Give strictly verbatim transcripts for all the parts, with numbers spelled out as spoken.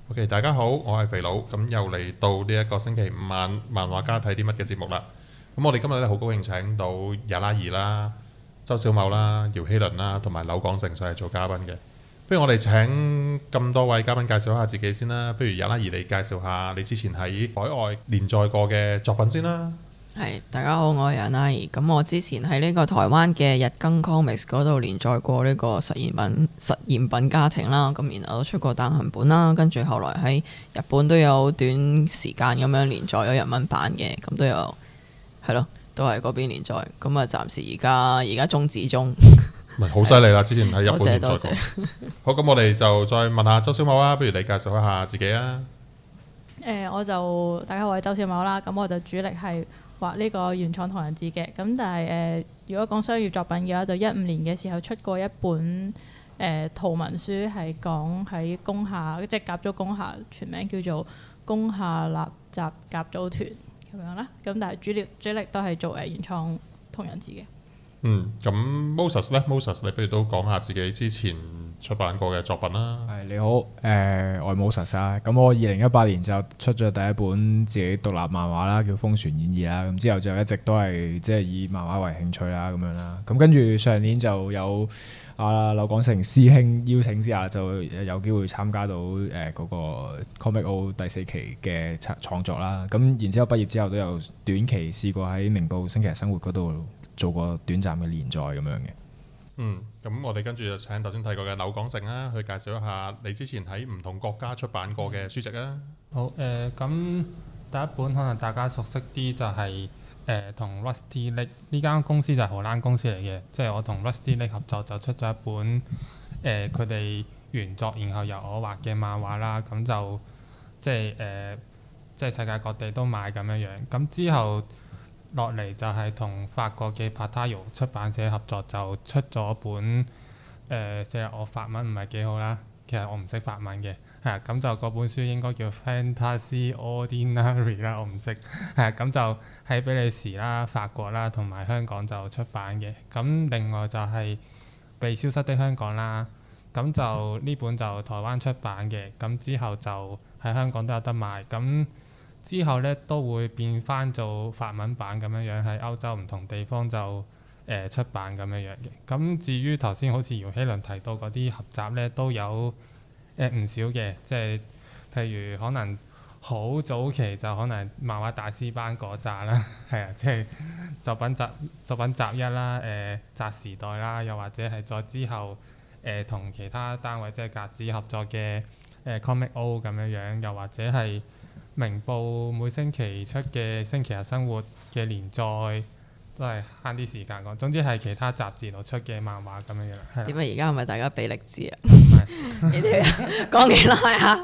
OK，大家好，我係肥佬，咁又嚟到呢一個星期五晚漫畫家睇啲乜嘅節目啦。咁我哋今日咧好高興請到也拉兒啦、周小茂啦、姚希倫啦，同埋柳廣成上嚟做嘉賓嘅。不如我哋請咁多位嘉賓介紹下自己先啦。不如也拉兒你介紹下你之前喺海外連載過嘅作品先啦。 係，大家好，我係也拉兒。咁我之前喺呢個台灣嘅日更 Comics 嗰度連載過呢個實驗品實驗品家庭啦，咁然後都出過單行本啦，跟住後來喺日本都有短時間咁樣連載咗日文版嘅，咁都有係咯，都係嗰邊連載。咁啊，暫時而家而家中止中。 唔係好犀利啦！之前喺日本連載過。 多謝多謝好，咁我哋就再問下周小茂啊，不如你介紹一下自己啊。 誒、呃，我就大家好，我係周小茂啦。咁我就主力係畫呢個原創同人誌嘅。咁但係誒、呃，如果講商業作品嘅話，就一五年嘅時候出過一本誒、呃、圖文書，係講喺工廈，即係甲組工廈，全名叫做工廈立集甲組團咁樣啦。咁但係主力主力都係做誒原創同人誌嘅。 嗯，咁 Moses 咧，Moses 你不如都講下自己之前出版過嘅作品啦。 係你好，誒、呃、我係 Moses 啊。咁我二零一八年就出咗第一本自己獨立漫畫啦，叫《風船演義》啦。咁之後就一直都係即係以漫畫為興趣啦，咁樣啦。咁跟住上年就有啊柳廣成師兄邀請之下，就有機會參加到誒嗰、呃那個 Comic O 第四期嘅創作啦。咁然之後畢業之後都有短期試過喺明報星期日生活嗰度做過短暫嘅連載咁樣嘅。 嗯，咁我哋跟住就請頭先提過嘅柳廣成啦，去介紹一下你之前喺唔同國家出版過嘅書籍啊。 好誒，咁、呃、第一本可能大家熟悉啲就係誒同 Rusty Lake 呢間公司就係荷蘭公司嚟嘅，即係我同 Rusty Lake 合作就出咗一本誒佢哋原作，然後由我畫嘅漫畫啦，咁就即係誒、呃、即係世界各地都買咁樣樣，咁之後落嚟就係同法國嘅 Patayo 出版社合作，就出咗本誒，即、呃、係我法文唔係幾好啦，其實我唔識法文嘅，係啊，咁就嗰本書應該叫 Fantasy Ordinary 啦，我唔識，係啊，咁就喺比利時啦、法國啦同埋香港就出版嘅。咁另外就係被消失的香港啦，咁就呢本就台灣出版嘅，咁之後就喺香港都有得賣。咁之後咧都會變翻做法文版咁樣樣，喺歐洲唔同地方就誒、呃、出版咁樣樣嘅。咁至於頭先好似姚希倫提到嗰啲合集咧，都有誒唔、呃、少嘅，即係譬如可能好早期就可能漫畫大師班嗰扎啦，係啊，即係作品集作品集一啦，誒、呃、雜時代啦，又或者係再之後誒同、呃、其他單位即係格子合作嘅誒、呃、Comic O 咁樣樣，又或者係明報每星期出嘅星期日生活嘅連載，都係慳啲時間講。總之係其他雜誌度出嘅漫畫咁樣樣。 點解而家係咪大家俾力知啊？ 唔係你哋講幾耐啊？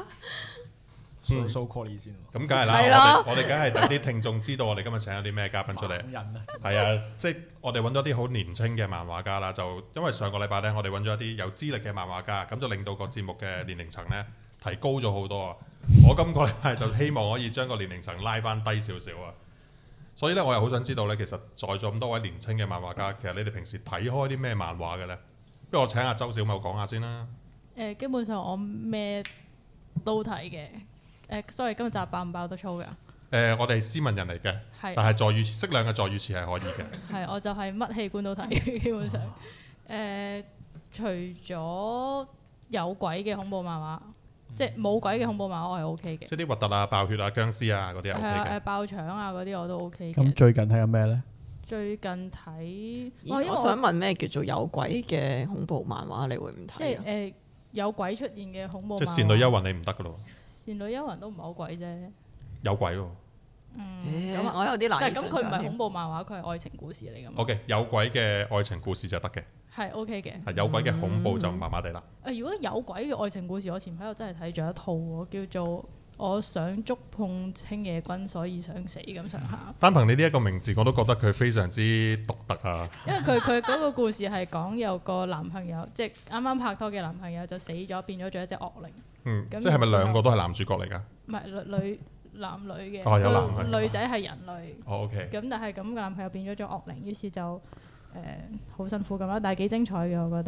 so so call 你先。 咁梗係啦， 係咯我哋我哋梗係等啲聽眾知道我哋今日請咗啲咩嘉賓出嚟。 人啊， 係啊，即係我哋揾咗啲好年輕嘅漫畫家啦，就因為上個禮拜咧，我哋揾咗一啲有資歷嘅漫畫家，咁就令到個節目嘅年齡層咧提高咗好多啊！我今個禮拜就希望可以將個年齡層拉翻低少少啊！所以咧，我又好想知道咧，其實在座咁多位年輕嘅漫畫家，其實你哋平時睇開啲咩漫畫嘅咧？不如我請阿周小茂講下先啦。 誒、呃，基本上我咩都睇嘅。誒、呃，sorry，今日集爆唔爆得粗㗎？ 誒、呃，我哋係斯文人嚟嘅， 係但係助語適量嘅助語詞係可以嘅。 係，我就係乜器官都睇，基本上。誒、呃，除咗有鬼嘅恐怖漫畫，即係冇鬼嘅恐怖漫畫，我係 O K 嘅。 即係啲核突啊、爆血啊、僵屍啊嗰啲係 O 係啊， K 誒嘅。 爆腸啊嗰啲我都 O K 咁嘅。 最近睇緊咩咧？ 最近睇， 我想問咩叫做有鬼嘅恐怖漫畫？你會唔即係睇啊？ 誒有鬼出現嘅恐怖漫畫。 即係倩女幽魂你唔得噶咯？ 倩女幽魂都唔係好鬼啫。 有鬼喎。 嗯， 咁咁我有啲難以但係咁佢唔係想像添恐怖漫畫，佢係愛情故事嚟㗎嘛。 OK，有鬼嘅愛情故事就得嘅， 係 O K 嘅。 係有鬼嘅恐怖就麻麻地啦。 誒，如果有鬼嘅愛情故事，我前排我真係睇咗一套喎，叫做《我想觸碰青野君，所以想死》咁上下。 單憑你呢一個名字，我都覺得佢非常之獨特啊！ 因為佢佢嗰個故事係講有個男朋友，即係啱啱拍拖嘅男朋友就死咗，變咗做一隻惡靈。 嗯， 咁即係咪然後兩個都係男主角嚟㗎？ 唔係女女男女嘅。 哦有男女個女仔係人類。 哦，OK。 咁但係咁個男朋友變咗做惡靈，於是就誒好、辛苦咁啦，但係幾精彩嘅我覺得。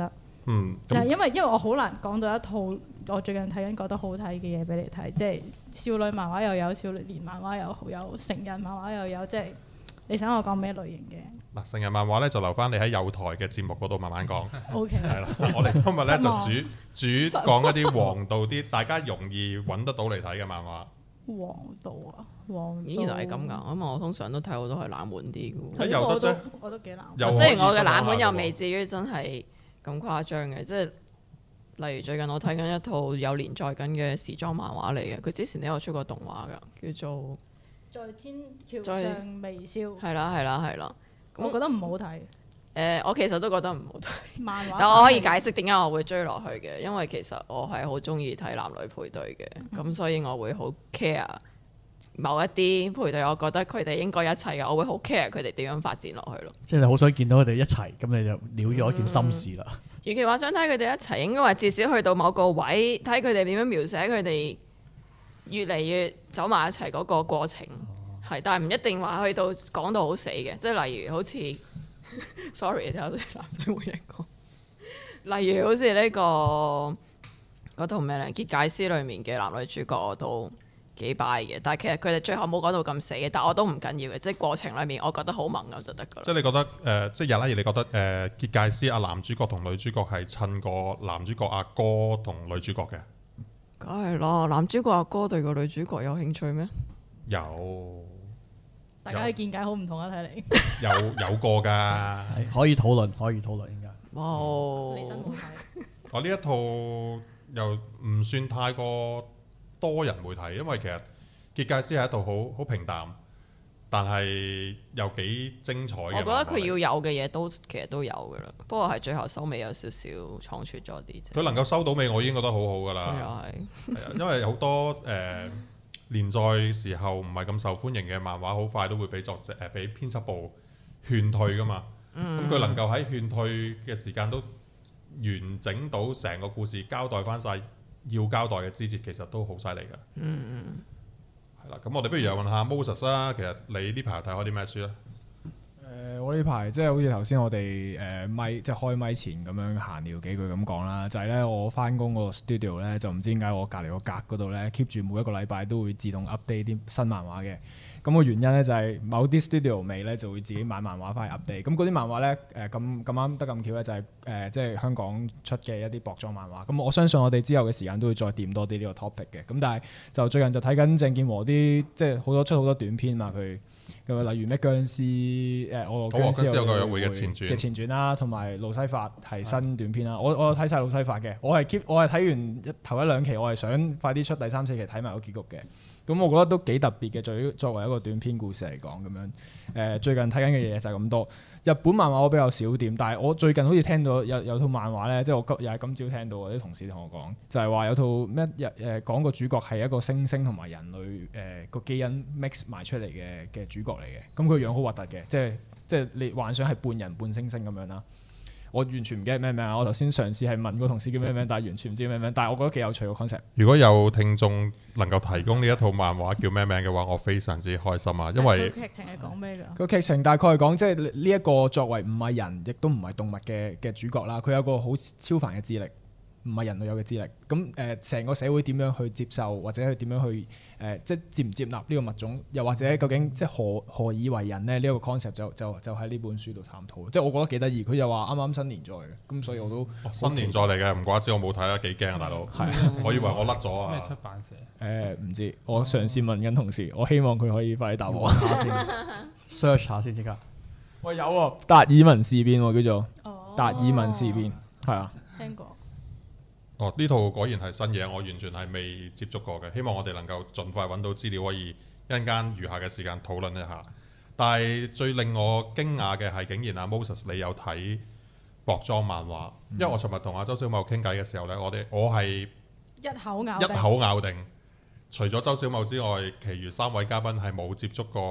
嗯，咁但係因為因為我好難講到一套我最近睇緊覺得好睇嘅嘢俾你睇，即係少女漫畫又有，少年漫畫又有，成人漫畫又有，即係你想我講咩類型嘅嗱，成人漫畫咧就留翻你喺有台嘅節目嗰度慢慢講。 ？OK， 係啦，我哋今日咧就失望主主講一啲黃道啲大家容易揾得到嚟睇嘅漫畫。 黃道啊，黃道咦原來係咁㗎，咁我通常都睇好多係冷門啲嘅喎。 誒有得啫， 我都幾冷門。 有雖然我嘅可以分享下冷門又喎未至於真係咁誇張嘅，即係例如最近我睇緊一套有連載緊嘅時裝漫畫嚟嘅，佢之前都有出過動畫㗎，叫做在天橋在上微笑， 係啦係啦係啦。 我覺得唔好睇誒、我其實都覺得唔好睇， 漫畫。 但我可以解釋點解我會追落去嘅，因為其實我係好中意睇男女配對嘅，咁、所以我會好 care 某一啲配對，我覺得佢哋應該一齊嘅，我會好 care 佢哋點樣發展落去咯。 即係你好想見到佢哋一齊，咁你就了咗一件心事啦。 與其話想睇佢哋一齊，應該話至少去到某個位，睇佢哋點樣描寫佢哋越嚟越走埋一齊嗰個過程，係、但係唔一定話去到講到好死嘅，即係例如好似 sorry 睇下啲男仔會一個，例如好似呢、個嗰套咩咧《結界師》裡面嘅男女主角我都幾 buy 嘅，但係其實佢哋最後冇講到咁死嘅，但我都唔緊要嘅，即係過程裡面我覺得好萌咁就得㗎啦。 即係你覺得誒、呃即係日拉兒，你覺得誒、呃、結界師啊男主角同女主角係襯過男主角阿哥同女主角嘅？ 梗係啦，男主角阿哥對個女主角有興趣咩？ 有大家嘅見解好唔同啊！睇嚟有有過㗎。 係可以討論，可以討論應該。 哇！ 李生好睇， 我呢一套又唔算太過多人會睇，因為其實結界師係一套好好平淡，但係又幾精彩嘅。 我覺得佢要有嘅嘢都其實都有㗎啦，不過係最後收尾有少少倉促咗啲啫。 佢能夠收到尾，我已經覺得好好㗎又啦。 係係啊，因為好多誒、呃、連載時候唔係咁受歡迎嘅漫畫，好快都會俾作者誒俾編輯部勸退㗎嘛。咁佢、 嗯能夠喺勸退嘅時間都完整到成個故事，交代翻晒要交代嘅枝節，其實都好犀利㗎。 嗯嗯。 係啦，咁我哋不如又問下 Moses 啦。其實你呢排有睇開啲咩書咧？ 誒、我呢排即係好似頭先我哋誒咪即係開咪前咁樣閒聊幾句咁講啦，就係、咧我翻工個 studio 咧就唔知點解我隔離個格嗰度咧 keep 住每一個禮拜都會自動 update 啲新漫畫嘅。咁個原因咧就係某啲 studio 尾咧就會自己買漫畫翻嚟 update。咁嗰啲漫畫咧誒咁咁啱得咁巧咧就係、誒、即係香港出嘅一啲薄裝漫畫。咁我相信我哋之後嘅時間都會再掂多啲呢個 topic 嘅。咁但係就最近就睇緊鄭健和啲即係好多出好多短篇嘛佢。咁例如咩僵屍誒，我僵屍有個約會嘅前傳嘅前傳啦，同埋路西法係新短篇啦。我我有睇晒路西法嘅，我係 keep 我係睇完一頭一兩期，我係想快啲出第三四期睇埋個結局嘅。咁我覺得都幾特別嘅，作作為一個短篇故事嚟講咁樣。誒、呃、最近睇緊嘅嘢就係咁多。日本漫畫我比較少掂，但係我最近好似聽到有有套漫畫咧，即係我今又係今朝聽到啲同事同我講，就係、是、話有套咩日誒講個主角係一個猩猩同埋人類誒個、呃、基因 mix 埋出嚟嘅嘅主角嚟嘅，咁佢樣好核突嘅，即係即係你幻想係半人半猩猩咁樣啦。我完全唔記得咩名啊！我頭先嘗試係問個同事叫咩名，但係完全唔知咩名。但係我覺得幾有趣個 concept。 如果有聽眾能夠提供呢一套漫畫叫咩名嘅話，我非常之開心啊！因為劇情係講咩㗎？ 個劇情大概係講即係呢一個作為唔係人亦都唔係動物嘅嘅主角啦，佢有個好超凡嘅智力，唔係人類有嘅智力。咁誒，成個社會點樣去接受或者去點樣去誒、呃，即係接唔接納呢個物種，又或者究竟即係何何以為人咧？呢、這、一個 concept 就就就喺呢本書度探討。即係我覺得幾得意。佢又話啱啱新年載嘅，咁所以我都、 哦、新年再嚟嘅，唔怪之我冇睇啦，幾驚啊，大佬！ 係、 我以為我甩咗咩啊！ 出版社？ 誒唔知，我嘗試問緊同事，我希望佢可以快啲答我。 下先 search 下先即刻。 喂有喎，達爾文事變喎叫做哦， 達爾文事變，係啊。 聽過。 哦，呢套果然係新嘢，我完全係未接觸過嘅。希望我哋能夠盡快揾到資料，可以一陣間餘下嘅時間討論一下。但係最令我驚訝嘅係，竟然阿 Moses 你有睇薄裝漫畫，因為我尋日同阿周小茂傾偈嘅時候呢，我哋我係一口咬一定口咬定，除咗周小茂之外，其餘三位嘉賓係冇接觸過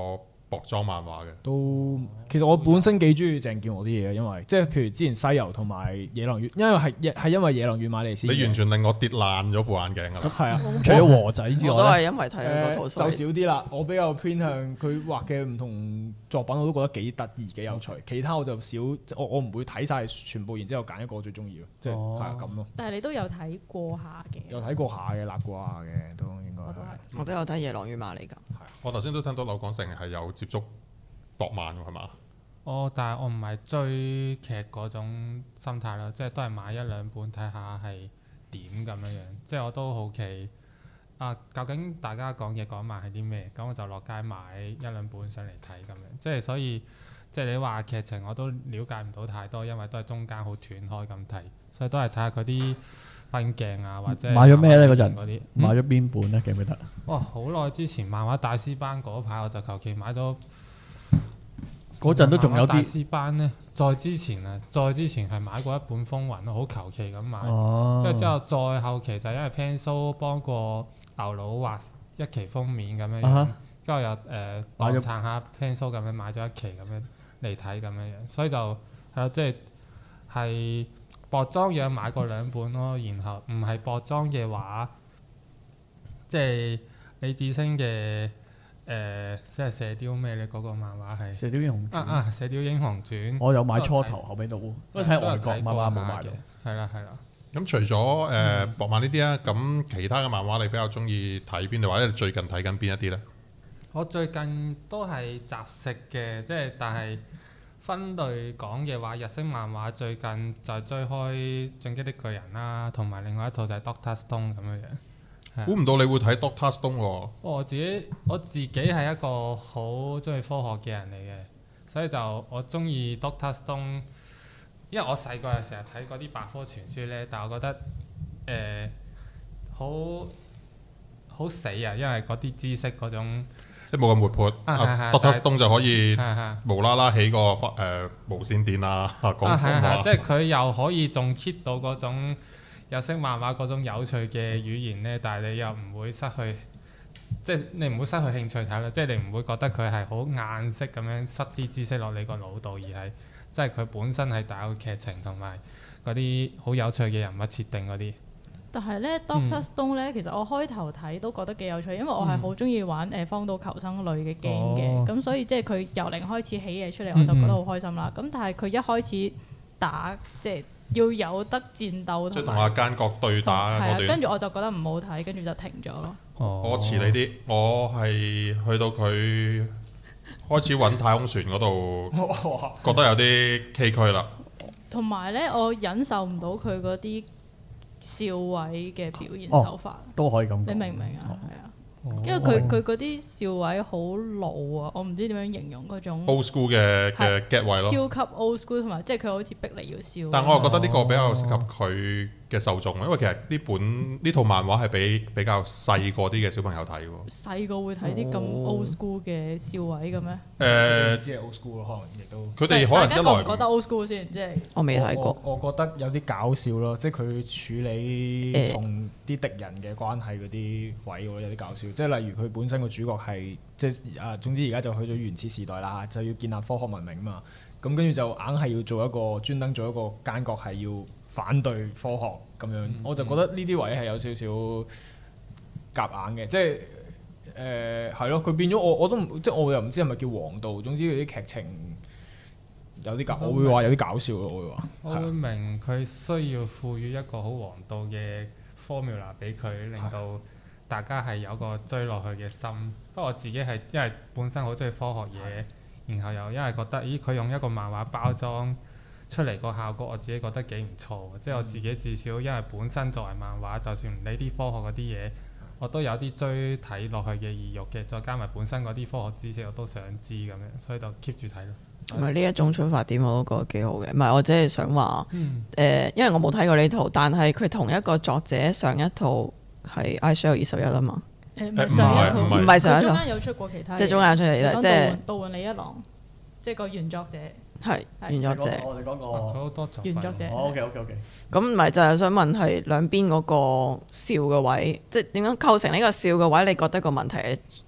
薄裝漫畫嘅？ 都其實我本身幾中意鄭健和啲嘢嘅，因為即係譬如之前西遊同埋野狼與，因為係係因為野狼與馬利斯嘅， 你完全令我跌爛咗副眼鏡㗎啦！ 係啊， 除咗和仔之我都外咧， 係因為睇佢嗰套誒就所以少啲啦。我比較偏向佢畫嘅唔同作品，我都覺得幾得意、幾有趣。其他我就少，我我唔會睇晒全部，然之後揀一個我最中意咯，即係哦係啊咁咯。 但係你都有睇過下嘅。 有睇過下嘅，立過下嘅，都應該我都係係。 我都有睇《夜郎與瑪利》㗎。 我頭先都聽到柳廣成係有接觸博漫喎，係嘛？ 哦，但係我唔係追劇嗰種心態咯，即係都係買一兩本睇下係點咁樣樣。即係我都好奇啊，究竟大家講嘢講埋係啲咩？咁我就落街買一兩本上嚟睇咁樣。即係所以即係你話劇情我都了解唔到太多，因為都係中間好斷開咁睇，所以都係睇下佢啲分鏡啊或者買咗咩咧嗰陣嗰啲。 買咗邊本咧？記唔記得？ 哇！好耐之前漫畫大師班嗰排我就求其買咗。 嗰陣都仲有大啲師班咧，再之前啊，再之前係買過一本《風雲》咯，好求其咁買。 哦， 跟住之後再後期就因為 Pencil 幫過牛佬畫一期封面咁樣樣， 啊哈跟住又誒買當咗撐下 Pencil 咁樣買咗一期咁樣嚟睇咁樣樣，所以就係咯，即係係薄裝嘢買過兩本咯，然後唔係薄裝嘅話，即係李志星嘅。誒、即係射雕咩咧？嗰、個漫畫係射雕英雄傳， 啊啊！射雕英雄傳， 我有買初都有睇頭，後尾都都睇外國漫畫冇買到。 係啦係啦。 咁除咗誒博漫呢啲啊，咁其他嘅漫畫你比較中意睇邊度，或者你最近睇緊邊一啲咧？ 我最近都係雜食嘅，即係但係分類講嘅話，日式漫畫最近就係追開《進擊的巨人》啦，同埋另外一套就係 Doctor Stone 咁樣樣。係啊估唔到你會睇 Doctor Stone 喎。 我自己我自己係一個好中意科學嘅人嚟嘅，所以就我中意 Doctor Stone，因為我細個又成日睇嗰啲百科全書咧，但係我覺得誒好好死啊，因為嗰啲知識嗰種即係冇咁活潑。啊啊係係 Doctor 但係 Stone 就可以係係。 無啦啦起個誒無線電啊，講啊，係廣話係係，即。係佢又可以仲 keep 到嗰種日式漫畫嗰種有趣嘅語言咧，但係你又唔會失去，即係你唔會失去興趣睇啦，即係你唔會覺得佢係好硬式咁樣塞啲知識落你個腦度，而係即係佢本身係帶有劇情同埋嗰啲好有趣嘅人物設定嗰啲。 但係咧，Doctor Stone 咧，其實我開頭睇都覺得幾有趣，因為我係好中意玩誒荒島求生類嘅 game 嘅， 哦咁所以即係佢由零開始起嘢出嚟，我就覺得好開心啦。咁但係佢一開始打即係要有得戰鬥即係同埋同阿奸角對打係啊， 嗰段。 跟住我就覺得唔好睇，跟住就停咗咯。 哦我遲你啲，我係去到佢開始揾太空船嗰度，覺得有啲崎嶇啦。 同埋咧，我忍受唔到佢嗰啲笑位嘅表現手法， 都可以咁講。 你明唔明啊？係啊。 哦因為佢佢嗰啲笑位好老啊，我唔知點樣形容嗰種 old school 嘅嘅 get 位咯。 超級 old school，同埋即係佢好似逼你要笑。 但我又覺得呢個比較適合佢嘅受眾，因為其實呢本呢套漫畫係俾比較細個啲嘅小朋友睇喎。 細個會睇啲咁 old school 嘅笑位嘅咩？ 誒， 知係 old school 咯，可能亦都。 佢哋可能大家覺唔覺得一來 old school 先？即係我未睇過。 我我覺得有啲搞笑咯，即係佢處理誒同啲敵人嘅關係嗰啲位，我覺得有啲搞笑。即係例如佢本身個主角係即係啊，總之而家就去咗原始時代啦，就要建立科學文明啊嘛。咁跟住就硬係要做一個專登做一個奸角，係要反對科學咁樣。 嗯我就覺得呢啲位係有少少夾硬嘅，即係誒係咯。佢、變咗我我都唔即係我又唔知係咪叫王道。總之佢啲劇情有啲搞，我會話有啲搞笑咯。我會話。 我會明佢需要賦予一個好王道嘅 formula 俾佢，令到大家係有個追落去嘅心。不過我自己係因為本身好中意科學嘢，然後又因為覺得，咦佢用一個漫畫包裝出嚟個效果，我自己覺得幾唔錯嘅。即係我自己至少因為本身作為漫畫，就算唔理啲科學嗰啲嘢，我都有啲追睇落去嘅意欲嘅。再加埋本身嗰啲科學知識，我都想知咁樣，所以就 keep 住睇咯。 唔係呢一種出發點我都覺得幾好嘅，唔係我只係想話誒、 嗯呃因為我冇睇過呢套，但係佢同一個作者上一套係《I Shell 二十一》啊嘛， 誒唔誒係上一套， 唔係唔係上一套， 佢中間有出過其他嘢， 即係中間出嚟啦， 講即係盜換盜換李一郎，即係個原作者， 係原作者。 我哋講佢個好多作品原作者。 ，OK OK OK。 咁唔係就係想問係兩邊嗰個笑嘅位，即係點樣構成呢個笑嘅位？你覺得個問題係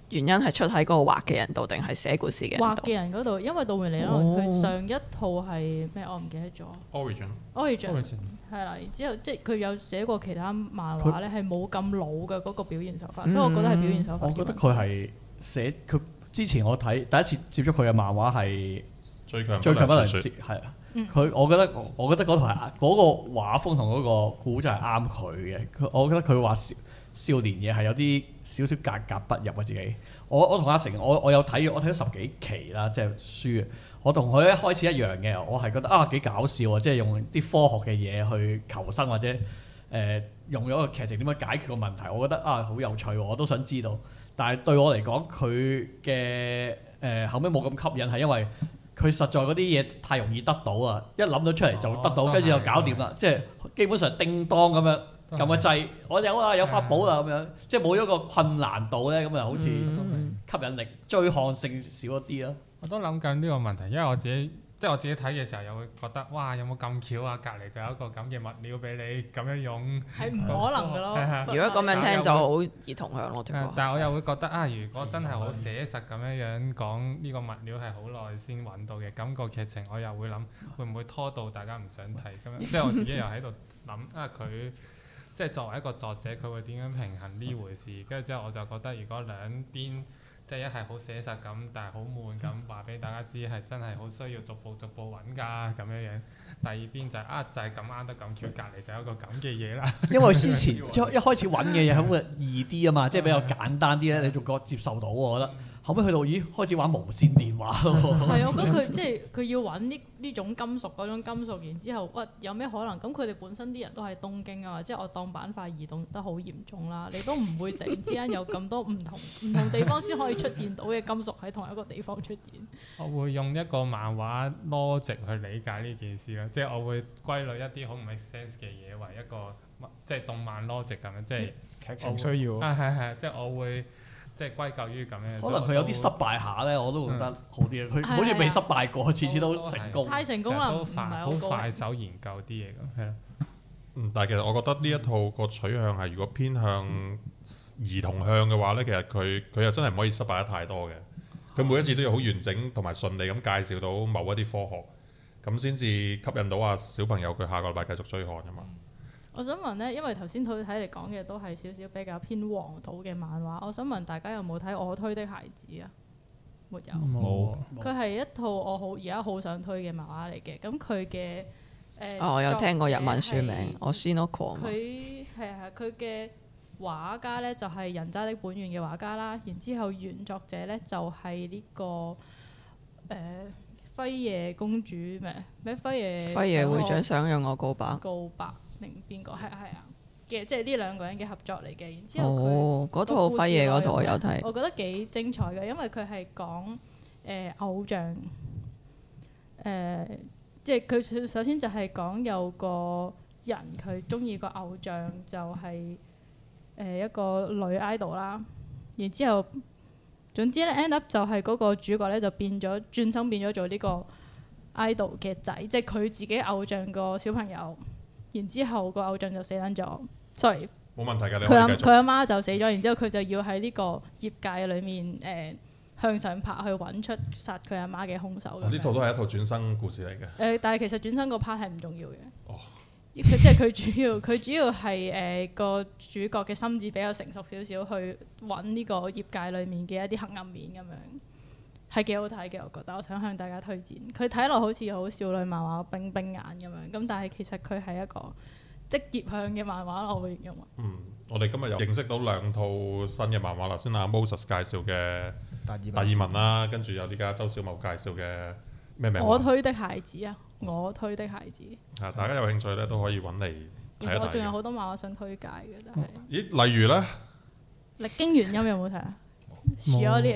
原因係出喺嗰個畫嘅人度，定係寫故事嘅人畫度？ 嘅人嗰度，因為杜梅尼可能佢上一套係咩？我唔記得咗。 Origin Origin Origin 係啦，然之後即係佢有寫過其他漫畫咧，係冇咁老嘅嗰個表現手法，所以我覺得係表現手法。 我覺得佢係寫佢之前我睇第一次接觸佢嘅漫畫係最強最強不能説説係啊。 嗯佢我覺得我覺得嗰套係嗰個畫風同嗰個古仔係啱佢嘅。佢我覺得佢畫少少年嘢係有啲少少格格不入啊自己。我我同阿成我我有睇我睇咗十幾期啦，即係書。我同佢一開始一樣嘅，我係覺得啊幾搞笑啊，即係用啲科學嘅嘢去求生或者誒、呃、用咗個劇情點樣解決個問題，我覺得啊好有趣喎，我都想知道。但係對我嚟講，佢嘅誒後尾冇咁吸引，係因為佢實在嗰啲嘢太容易得到啊！一諗到出嚟就得到，跟住就搞掂啦。即係基本上叮當咁樣撳個掣，我有啊有法寶啦咁樣，即係冇咗個困難度咧，咁啊好似吸引力追看性少一啲咯。 我都諗緊呢個問題，因為我自己即係我自己睇嘅時候，又會覺得哇有冇咁巧啊？隔離就有一個咁嘅物料俾你咁樣用， 係唔可能㗎咯。 如果咁樣聽就好易同鄉咯，的確。 但係我又會覺得啊，如果真係好寫實咁樣樣講呢個物料係好耐先揾到嘅，咁個劇情我又會諗會唔會拖到大家唔想睇咁樣？即係我自己又喺度諗啊，佢即係作為一個作者，佢會點樣平衡呢回事？跟住之後我就覺得，如果兩邊即係一係好寫實咁，但係好悶咁，話俾大家知係真係好需要逐步逐步揾㗎咁樣樣。第二邊就係、啊，就係咁啱得咁巧，隔離就有一個咁嘅嘢啦。 因為之前一一開始揾嘅嘢係會易啲啊嘛，即係比較簡單啲咧，你仲覺接受到我覺得。後尾去到咦開始玩無線電話咯。 係啊，我覺得佢即係佢要揾呢呢種金屬嗰種金屬，然之後喂有咩可能？咁佢哋本身啲人都喺東京啊嘛，即係我當板塊移動得好嚴重啦，你都唔會突然之間有咁多唔同唔同地方先可以出現到嘅金屬喺同一個地方出現。 我會用一個漫畫 logic 去理解呢件事咯，即係我會歸類一啲好唔 make sense 嘅嘢為一個即係動漫 logic 咁樣，即係劇情需要。 啊係係，即係我會。即係歸咎於咁樣， 可能佢有啲失敗下咧，我都覺得好啲啊！佢好似未失敗過，次次都成功。 太成功啦， 都唔係好快手研究啲嘢咁，係咯。 嗯，但係其實我覺得呢一套個取向係如果偏向兒童向嘅話咧，其實佢佢又真係唔可以失敗得太多嘅。佢每一次都要好完整同埋順利咁介紹到某一啲科學，咁先至吸引到啊小朋友佢下個禮拜繼續追看㗎嘛。 我想問咧，因為頭先睇嚟講嘅都係少少比較偏黃土嘅漫畫，我想問大家有冇睇《我推的孩子》啊？沒有。 冇。 佢係一套我好而家好想推嘅漫畫嚟嘅，咁佢嘅誒。 哦，我有聽過日文書名，我先 look 過嘛。 佢係係佢嘅畫家咧，就係《人渣的本願》嘅畫家啦，然之後原作者咧就係呢個誒輝夜公主咩咩輝夜。 輝夜會長想讓我告白。 告白。定邊個係係啊嘅，即係呢兩個人嘅合作嚟嘅。然之後哦，嗰套輝夜嗰套我有睇， 我覺得幾精彩嘅，因為佢係講誒、呃、偶像誒、呃，即係佢首先就係講有個人佢中意個偶像就係、是、誒、呃、一個女 idol 啦。然之後總之咧 end up 就係嗰個主角咧就變咗轉生變咗做呢個 idol 嘅仔，即係佢自己偶像個小朋友。然之後個偶像就死撚咗，sorry。 冇問題㗎，你佢阿佢阿媽就死咗，然之後佢就要喺呢個業界裏面誒、呃、向上爬，去揾出殺佢阿媽嘅兇手。 呢套都係一套轉生故事嚟嘅。誒、 呃，但係其實轉生個 part 係唔重要嘅。 哦。 佢即係佢主要，佢主要係誒個主角嘅心智比較成熟少少，去揾呢個業界裏面嘅一啲黑暗面咁樣，係幾好睇嘅。我覺得，我想向大家推薦。佢睇落好似好少女漫畫冰冰眼咁樣，咁但係其實佢係一個職業向嘅漫畫，我會形容。 嗯，我哋今日又認識到兩套新嘅漫畫啦。先阿 Moses 介紹嘅達爾文啦，跟住有呢家周小茂介紹嘅咩名？ 我推的孩子啊！我推的孩子。 啊，大家有興趣咧都可以揾嚟睇一睇。 其實我仲有好多漫畫想推介嘅，但係。 咦？例如咧？ 歷經原音有冇睇啊 ？Shiori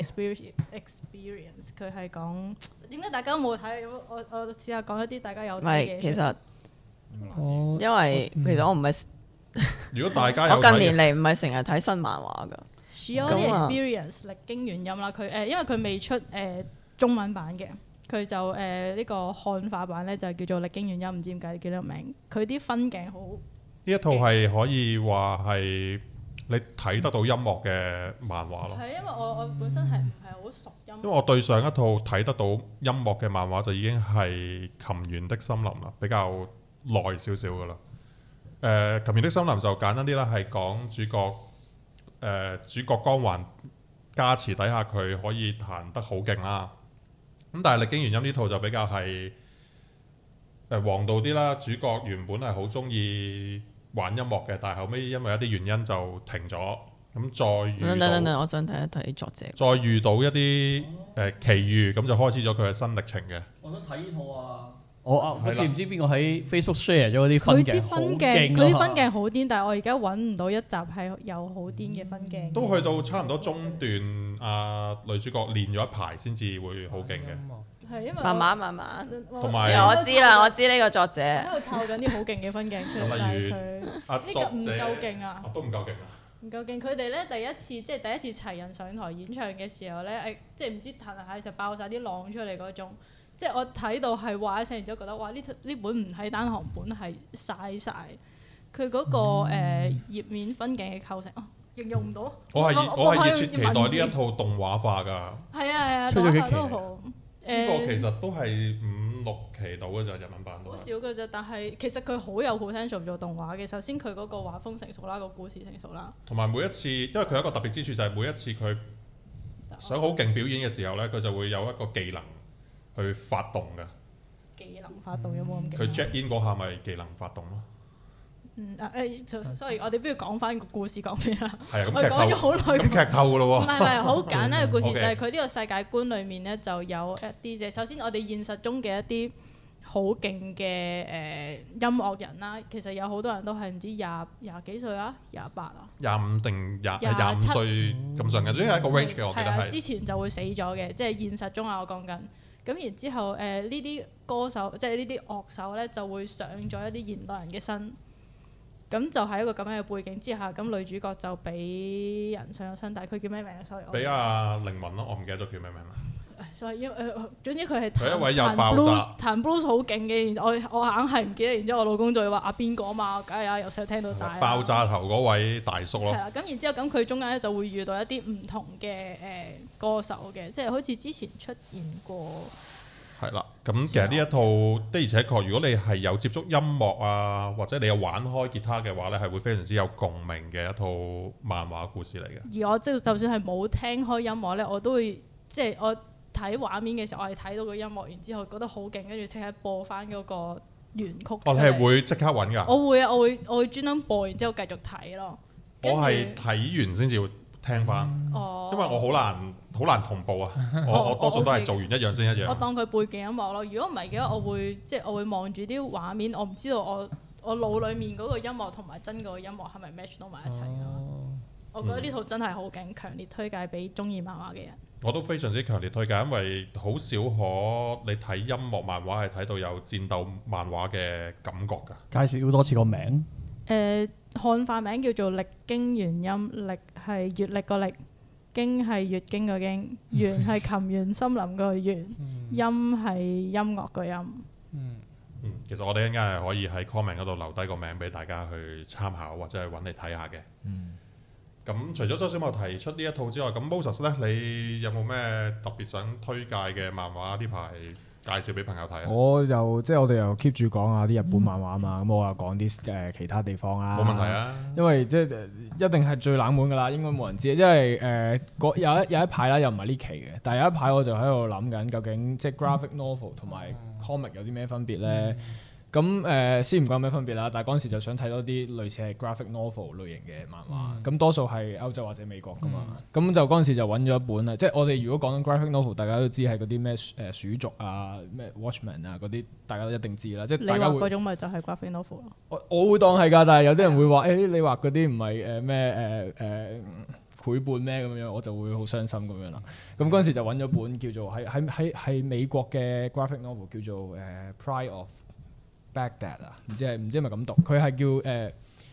Experience 佢係講點解大家冇睇？我我試下講一啲大家有睇嘅。 唔係，其實因為其實我唔係。 如果大家有我近年嚟唔係成日睇新漫畫㗎。 Shiori Experience 歷經原音啦，佢誒因為佢未出誒中文版嘅。佢就誒呢、呃這個漢化版咧就叫做歷經原音，唔知點解叫呢個名。佢啲分鏡好。 呢一套係可以話係你睇得到音樂嘅漫畫咯。 係因為我我本身係唔係好熟音樂， 因為我對上一套睇得到音樂嘅漫畫就已經係《琴弦的森林》啦，比較耐少少噶啦。誒、呃，《琴弦的森林》就簡單啲啦，係講主角誒、呃、主角光環加持底下，佢可以彈得好勁啦。咁但係《歷經原音》呢套就比較係誒王道啲啦。主角原本係好中意玩音樂嘅，但係後尾因為一啲原因就停咗。咁再遇等等等等， 到我想睇一睇作者。 再遇到一啲誒、呃、奇遇，咁就開始咗佢嘅新歷程嘅。 我想睇呢套啊！我啊，好似係啦唔知邊個喺 Facebook share 咗嗰啲分佢鏡， 啲分鏡鏡佢啲分鏡好癲，但係我而家揾唔到一集係有好癲嘅分鏡。 都去到差唔多中段，啊女主角練咗一排先至會好勁嘅。 係因為慢慢慢慢， 同埋有我知啦，我知呢個作者。 喺度湊緊啲好勁嘅分鏡出嚟，但係佢啊呢個唔夠勁啊！ 都唔夠勁啊！ 唔夠勁，佢哋咧第一次即係第一次齊人上台演唱嘅時候咧，誒即係唔知彈彈下就爆晒啲浪出嚟嗰種，即係我睇到係話一聲，然之後覺得哇呢呢本唔係單行本係嘥晒。佢嗰、嗰個誒、呃、頁面分鏡嘅構成，哦形容唔到。 我係我我係熱切期待呢一套動畫化㗎。 係啊係啊， 出咗幾期動畫都好。 呢個其實都係五六期到嘅咋，日文版都好少嘅啫，但係其實佢好有 potential 做動畫嘅。首先佢嗰個畫風成熟啦，個故事成熟啦。 同埋每一次，因為佢有一個特別之處就係每一次佢想好勁表演嘅時候咧，佢就會有一個技能去發動嘅。 技能發動有冇咁勁？ 佢 Jack in 嗰下咪技能發動咯。 嗯啊誒，sorry，我哋不如講翻個故事講咩啦？ 係啊， 我講咗咁劇透， 好耐。 咁劇透㗎咯喎。 唔係唔係，好簡單嘅故事 OK 就係佢呢個世界觀裡面咧，就有一啲即係首先我哋現實中嘅一啲好勁嘅誒音樂人啦。其實有好多人都係唔知廿廿幾歲啊，廿八啊， 廿五定廿廿廿五七歲咁上下，總之係一個 range 嘅，我記得係啊， 係。 之前就會死咗嘅，即係現實中啊，我講緊。咁然之後誒呢啲歌手，即係呢啲樂手咧，就會上咗一啲現代人嘅身。咁就喺一個咁樣嘅背景之下，咁女主角就俾人上咗身，但係佢叫咩名啊？sorry， 俾阿凌文咯，我唔記得咗叫咩名啦。 所以因為誒，總之佢係佢一位有彈爆炸 blues 彈 blues 好勁嘅，然後我我硬係唔記得，然之後我老公就會話啊邊個啊嘛，梗係啊，由細聽到大啊。 爆炸頭嗰位大叔咯。 係啦，咁然之後咁佢中間咧就會遇到一啲唔同嘅誒歌手嘅，即係好似之前出現過。 係啦，咁其實呢一套的而且確，如果你係有接觸音樂啊，或者你有玩開吉他嘅話咧，係會非常之有共鳴嘅一套漫畫故事嚟嘅。 而我即係就算係冇聽開音樂咧，我都會即係我睇畫面嘅時候，我係睇到個音樂，然之後覺得好勁，跟住即刻播翻嗰個原曲出嚟。 哦，你係會即刻揾㗎？ 我會啊，我會我會專登播，然之後繼續睇咯。 我係睇完先至會聽翻， 哦， 因為我好難好難同步啊。我我多數都係做完一樣先一樣。 我當佢背景音樂咯。如果唔係嘅話，我會即係我會望住啲畫面，我唔知道我我腦裡面嗰個音樂同埋真嗰個音樂係咪 match 到埋一齊咯。我覺得呢套真係好勁，強烈推介俾中意漫畫嘅人。 我都非常之強烈推介，因為好少可你睇音樂漫畫係睇到有戰鬥漫畫嘅感覺㗎。 介紹多次個名。 誒、漢化名叫做歷經原音，歷係月歷個歷，經係月經個經，原係琴原森林個原，音係音樂個音。 嗯， 嗯，其實我哋一陣間係可以喺 comment 嗰度留低個名俾大家去參考，或者去揾嚟睇下嘅。 嗯。 咁除咗周小茂提出呢一套之外，咁 Moses 咧，你有冇咩特別想推介嘅漫畫呢排介紹俾朋友睇啊？ 我又即係我哋又 keep 住講下啲日本漫畫啊嘛，咁我又講啲誒其他地方啦。 冇問題啊！ 因為即係一定係最冷門㗎啦，應該冇人知。因為誒嗰有一有一排啦，又唔係呢期嘅，但係有一排我就喺度諗緊，究竟即係 graphic novel 同埋 comic 有啲咩分別咧？咁誒、呃、先唔講咩分別啦，但係嗰陣時就想睇多啲類似係 graphic novel 類型嘅漫畫，咁、嗯、多數係歐洲或者美國㗎嘛，咁、嗯、就嗰陣時就揾咗一本啦，即係我哋如果講緊 graphic novel，大家都知係嗰啲咩誒鼠族啊、咩 Watchmen 啊嗰啲，大家都一定知啦，即係大家會你畫嗰種咪就係 graphic novel 咯。 我我會當係㗎，但係有啲人會話誒、欸，你畫嗰啲唔係誒咩誒誒繪本咩咁樣，我就會好傷心咁樣啦。咁嗰陣時就揾咗本叫做喺喺喺係美國嘅 graphic novel 叫做誒、呃、Pride of Baghdad 啊，唔知係唔知係咪咁讀？佢係叫誒誒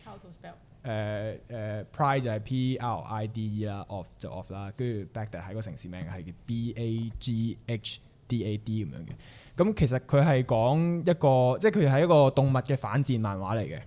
誒 Pride 就係 P R I D E 啦 ，of 就 of 啦，跟住 Baghdad 係個城市名係叫 B A G H D A D 咁樣嘅。咁其實佢係講一個，即係佢係一個動物嘅反戰漫畫嚟嘅。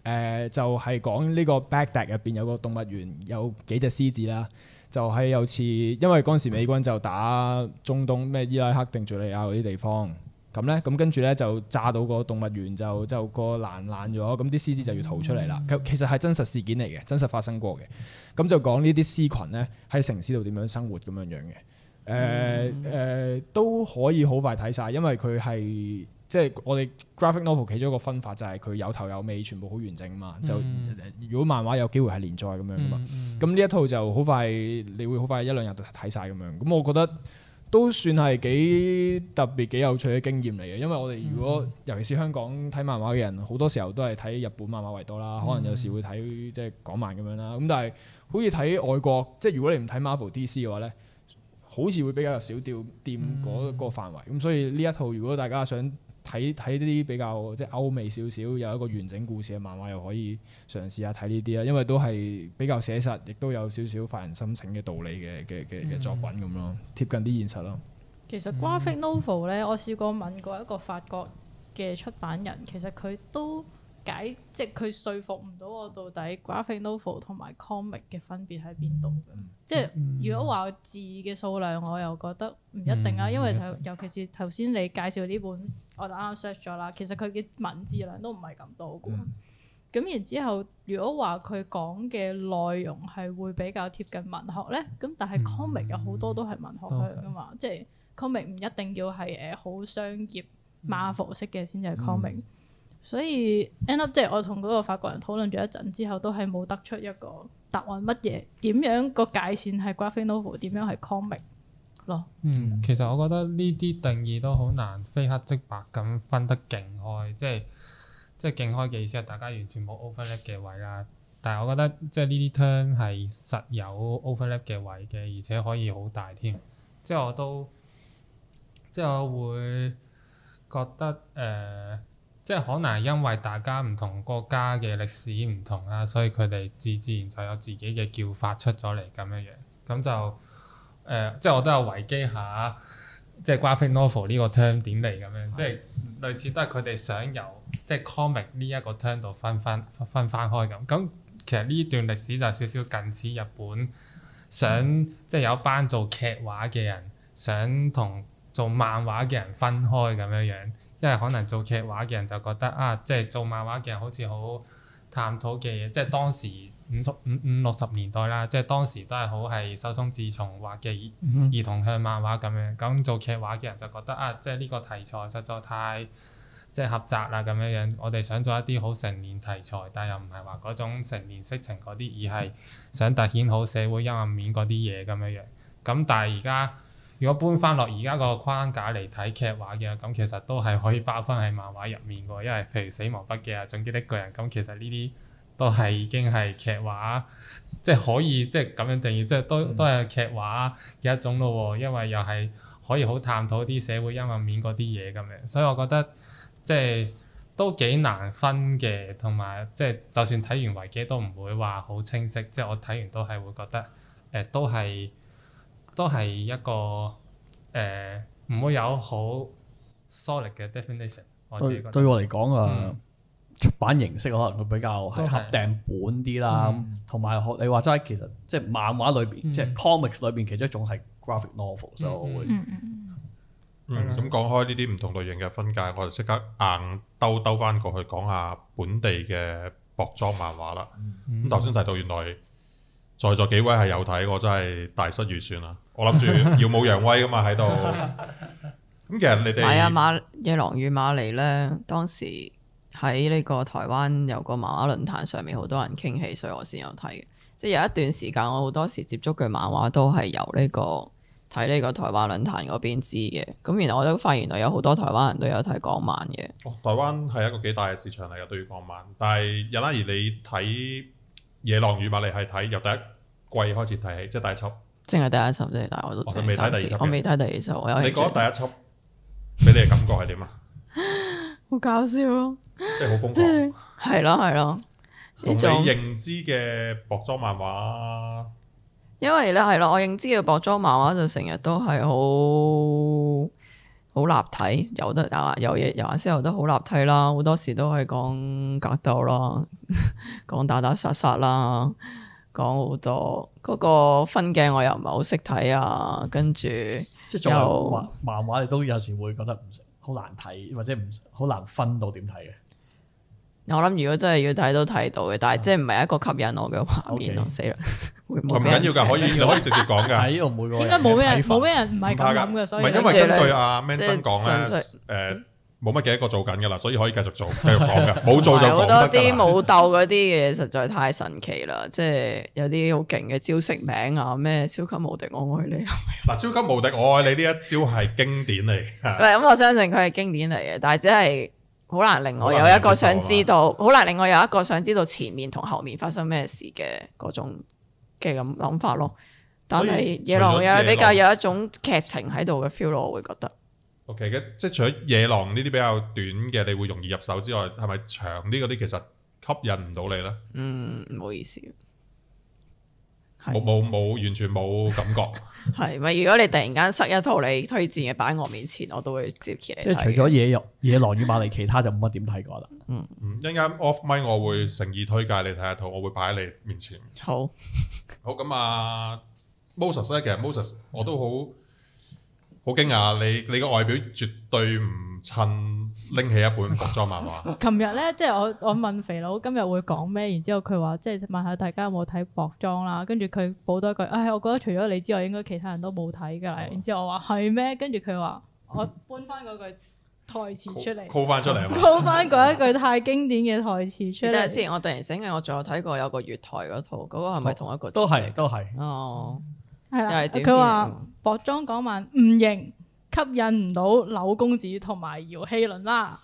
誒就係講呢個 Baghdad 入邊有個動物園，有幾隻獅子啦。就係有次，因為嗰陣時美軍就打中東咩伊拉克定敍利亞嗰啲地方，咁咧咁跟住咧就炸到個動物園就就個欄爛咗，咁啲獅子就要逃出嚟啦。其實係真實事件嚟嘅，真實發生過嘅。咁就講呢啲獅群咧喺城市度點樣生活咁樣樣嘅。誒、呃、誒、呃、都可以好快睇晒，因為佢係。即係我哋 graphic novel 其中一個分法就係佢有頭有尾，全部好完整啊嘛。就、嗯、如果漫畫有機會係連載咁樣噶嘛，咁呢、嗯嗯、一套就好快，你會好快一兩日就睇晒咁樣。咁我覺得都算係幾特別、幾有趣嘅經驗嚟嘅。因為我哋如果、嗯、尤其是香港睇漫畫嘅人，好多時候都係睇日本漫畫為多啦，可能有時會睇即係港漫咁樣啦。咁但係好似睇外國，即係如果你唔睇 Marvel D C 嘅話咧，好似會比較有少掉掂嗰個範圍。咁、嗯、所以呢一套如果大家想睇睇啲比較即係歐美少少有一個完整故事嘅漫畫，又可以嘗試下睇呢啲啦，因為都係比較寫實，亦都有少少發人深省嘅道理嘅嘅嘅嘅作品咁咯，貼近啲現實咯。 其實 graphic novel 咧，我試過問過一個法國嘅出版人，其實佢都解即係佢說服唔到我到底 graphic novel 同埋 comic 嘅分別喺邊度嘅。嗯、即係如果話字嘅數量，我又覺得唔一定啊，嗯、因為尤其是頭先你介紹呢本。我就啱啱 search 咗啦，其實佢嘅文字量都唔係咁多嘅。咁、嗯、然之後，如果話佢講嘅內容係會比較貼近文學咧，咁但係 comic 有好多都係文學向噶嘛，嗯、即係 comic 唔一定要係誒好商業 Marvel 式嘅先至係 comic。嗯、所以 end up 即係我同嗰個法國人討論咗一陣之後，都係冇得出一個答案，乜嘢點樣個界線係 graphic novel，點樣係 comic。 嗯，其實我覺得呢啲定義都好難非黑即白咁分得勁開，即係即係勁開嘅意思係大家完全冇 overlap 嘅位啦。但係我覺得即係呢啲 term 係實有 overlap 嘅位嘅，而且可以好大添。即係我都即係我會覺得誒、呃，即係可能係因為大家唔同國家嘅歷史唔同啦，所以佢哋自自然就有自己嘅叫法出咗嚟咁樣樣，咁就。誒、呃，即係我都有維基下，即係 graphic novel 呢個 term 點嚟咁樣，即係類似都係佢哋想由即係 comic 呢一個 term 度分翻分翻開咁。咁其實呢段歷史就少少近似日本想、嗯、即係有班做劇畫嘅人想同做漫畫嘅人分開咁樣樣，因為可能做劇畫嘅人就覺得啊，即係做漫畫嘅人好似好探討嘅嘢，即係當時。五十五五六十年代啦，即係當時都係好係手塚治虫畫嘅兒、嗯、兒童向漫畫咁樣，咁做劇畫嘅人就覺得啊，即係呢個題材實在太即係狹窄啦咁樣樣，我哋想做一啲好成年題材，但又唔係話嗰種成年色情嗰啲，而係想突顯好社會陰暗面嗰啲嘢咁樣樣。咁但係而家如果搬翻落而家個框架嚟睇劇畫嘅，咁其實都係可以包翻喺漫畫入面嘅，因為譬如死亡筆記啊、進擊的巨人，咁其實呢啲。都係已經係劇畫，即係可以即係咁樣定義，即係都都係劇畫嘅一種咯喎。因為又係可以好探討啲社會陰暗面嗰啲嘢咁樣，所以我覺得即係都幾難分嘅，同埋即係就算睇完維基都唔會話好清晰。即係我睇完都係會覺得誒、呃，都係都係一個誒，唔、呃、會有好 solid 嘅 definition。我自己覺得對對我嚟講啊。嗯出版形式可能會比較係合訂本啲啦，同埋學你話齋，其實即係漫畫裏邊，嗯、即係 comics 裏邊其中一種係 graphic novel，所以我會嗯咁講開呢啲唔同類型嘅分界，我哋即刻硬兜兜翻過去講下本地嘅薄裝漫畫啦。咁頭先提到原來在座幾位係有睇，我真係大失預算啦。我諗住耀武揚威噶嘛喺度。咁其實你哋係啊，馬野狼與馬尼咧，當時。喺呢個台灣有個漫畫論壇上面，好多人傾起，所以我先有睇嘅。即係有一段時間，我好多時接觸嘅漫畫都係由呢、呢個睇呢個台灣論壇嗰邊知嘅。咁原來我都發現原來有好多台灣人都有睇港漫嘅。 哦，台灣係一個幾大嘅市場嚟嘅，對於港漫。但係有啦，而你睇《野狼與馬尼》係睇由第一季開始睇起，即係第一輯。淨係第一輯啫，但係我都我未睇第二輯。 我未睇第二輯，我有。 你覺得第一輯俾你嘅感覺係點啊？ 好搞笑咯！ 即係好瘋狂， 係咯係咯。 同你認知嘅薄裝漫畫， 因為咧係咯，我認知嘅薄裝漫畫就成日都係好好立體，有得啊有嘢有顏色，有得好立體啦。好多時都係講格鬥啦，講打打殺殺啦，講好多嗰、嗰個分鏡我又唔係好識睇啊，跟住即係作為畫漫畫，你都有時會覺得唔好難睇，或者唔好難分到點睇嘅。 我諗如果真係要睇都睇到嘅，但係即係唔係一個吸引我嘅畫面咯， Okay 死啦！會唔緊要㗎，可以你可以直接講㗎。 喺度每個應該冇咩人睇法冇咩人唔係咁諗嘅，所以唔係因為根據阿即 Manson 係講純咧， 粹誒冇乜幾多個做緊㗎啦，所以可以繼續做，繼續講㗎，冇做就講好多啲得㗎啦。 武鬥嗰啲嘢實在太神奇啦，即係有啲好勁嘅招式名啊，咩超級無敵我愛你， 嗱，超級無敵我愛你呢一招係經典嚟唔㗎。 係咁我相信佢係經典嚟嘅，但係只係好難令我有一個想知道，好難令我有一個想知道前面同後面發生咩事嘅嗰種嘅咁諗法咯。但係野狼有比較有一種劇情喺度嘅 feel 咯，我會覺得。 OK 嘅，即係除咗野狼呢啲比較短嘅，你會容易入手之外，係咪長啲嗰啲其實吸引唔到你咧？ 嗯，唔好意思，係冇冇冇，完全冇感覺。 係咪？如果你突然間塞一套你推薦嘅擺喺我面前，我都會接揭嚟睇嘅。 即係除咗野肉、野狼與瑪麗，其他就冇乜點睇過啦。 嗯，一陣間 off mic 我會誠意推介你睇一套，我會擺喺你面前。 好， 好咁啊 Moses 咧，其實 Moses 我都好好驚訝，你你個外表絕對唔襯拎起一本服裝漫畫。 琴日咧，即係我我問肥佬今日會講咩，然之後佢話即係問下大家有冇睇薄裝啦，跟住佢補多一句，唉、哎，我覺得除咗你之外，應該其他人都冇睇㗎啦。然之後我話係咩？跟住佢話我搬翻嗰句台詞出嚟 call 翻出嚟啊嘛！ call 翻嗰一句太經典嘅台詞出嚟。 等陣先，我突然醒起，我仲有睇過有個月台嗰套，嗰、嗰個係咪同一個？ 都係都係。 哦， 係啦， 又係短佢話片薄裝講話唔型，吸引唔到柳公子同埋姚希倫啦。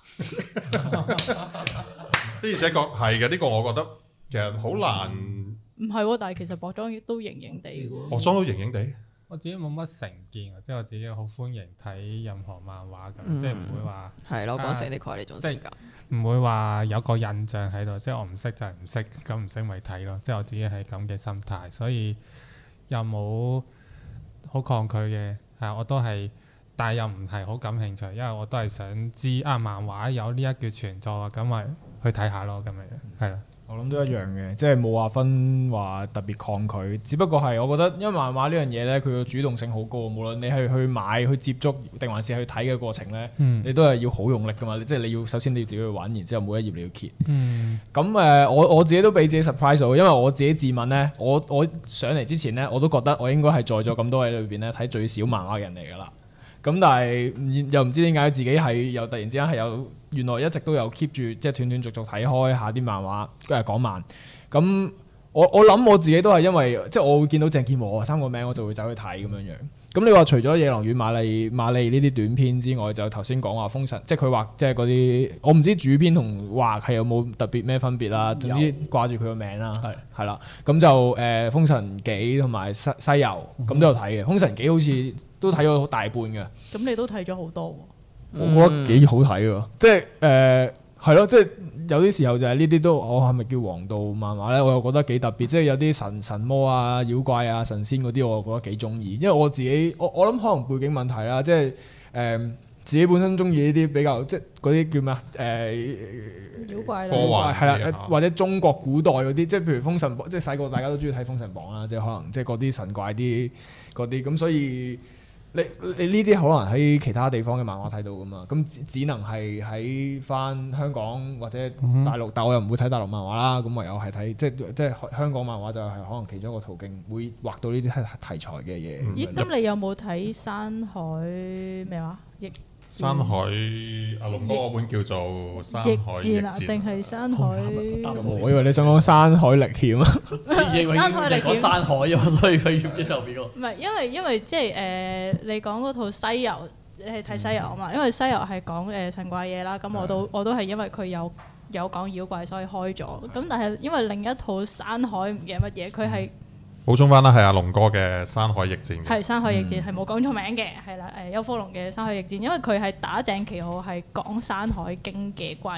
的而且確係嘅，呢個我覺得其實好難。 唔係喎，但係其實薄裝都型型地嘅喎。 薄裝都型型地。 我自己冇乜成見，即係我自己好歡迎睇任何漫畫咁， 嗯即係唔會話係咯，講成啲概呢種性格。 唔會話有個印象喺度，即係我唔識就係唔識，咁唔識咪睇咯。即係我自己係咁嘅心態，所以又冇好抗拒嘅，係我都係，但係又唔係好感興趣，因為我都係想知啊漫畫有呢一橛存在，咁咪去睇下咯，咁樣係啦。 我諗都一樣嘅，即係冇話分話特別抗拒，只不過係我覺得，因為漫畫呢樣嘢呢，佢嘅主動性好高，無論你係去買、去接觸，定還是去睇嘅過程呢， 嗯、 你都係要好用力噶嘛。即係你要首先你要自己去玩，然之後每一頁你要揭。 嗯， 咁誒、呃，我我自己都俾自己 surprise 到，因為我自己自問呢，我我上嚟之前呢，我都覺得我應該係在座咁多位裏邊呢睇最少漫畫嘅人嚟㗎啦。咁但係又唔知點解自己係又突然之間係有原來一直都有 keep 住即係斷斷續續睇開下啲漫畫，誒講漫。咁我我諗我自己都係因為即係我會見到鄭健和三個名，我就會走去睇咁樣樣。咁你話除咗《野狼與瑪麗》瑪麗呢啲短篇之外，就頭先講話《封神》，即係佢畫即係嗰啲，我唔知主編同畫係有冇特別咩分別啦。總之掛住佢個名啦，係係啦。咁就誒《封神紀》同埋《西西遊》咁都有睇嘅，《封神紀》好似都睇咗大半嘅。 咁你都睇咗好多喎。 我覺得幾好睇喎，即係誒係咯，即係有啲時候就係呢啲都，我係咪叫王道漫畫咧？我又覺得幾特別，即係有啲神神魔啊、妖怪啊、神仙嗰啲，我覺得幾中意。因為我自己，我我諗可能背景問題啦，即係誒、呃、自己本身中意呢啲比較，即係嗰啲叫咩啊？誒、呃、 妖怪啦， 科幻係啦，或者中國古代嗰啲，即係譬如《封神榜》，即係細個大家都中意睇《封神榜》啦，即係可能即係嗰啲神怪啲嗰啲，咁所以。你你呢啲可能喺其他地方嘅漫畫睇到噶嘛？咁只只能係喺翻香港或者大陸，嗯、但我又唔會睇大陸漫畫啦。咁唯有係睇即係即係香港漫畫就係可能其中一個途徑，會畫到呢啲題材嘅嘢。 咦？咁你有冇睇山海咩話？逆山海阿龍哥嗰本叫做《山海逆戰》啊， 定係山海？ 我以為你想講《山海歷險》啊， 山海歷險山海啊，所以佢要邊後邊個？ 唔係，因為因為即係誒，你講嗰套西遊，你係睇西遊啊嘛？因為西遊係講誒神怪嘢啦，咁我都我都係因為佢有有講妖怪，所以開咗。咁但係因為另一套山海唔記得乜嘢，佢係。 補充翻啦，係阿龍哥嘅《山海逆戰》嘅， 係《山海逆戰》，係冇講錯名嘅，係啦，誒邱福龍嘅《山海逆戰》，因為佢係打正旗號係講《山海經》嘅怪物，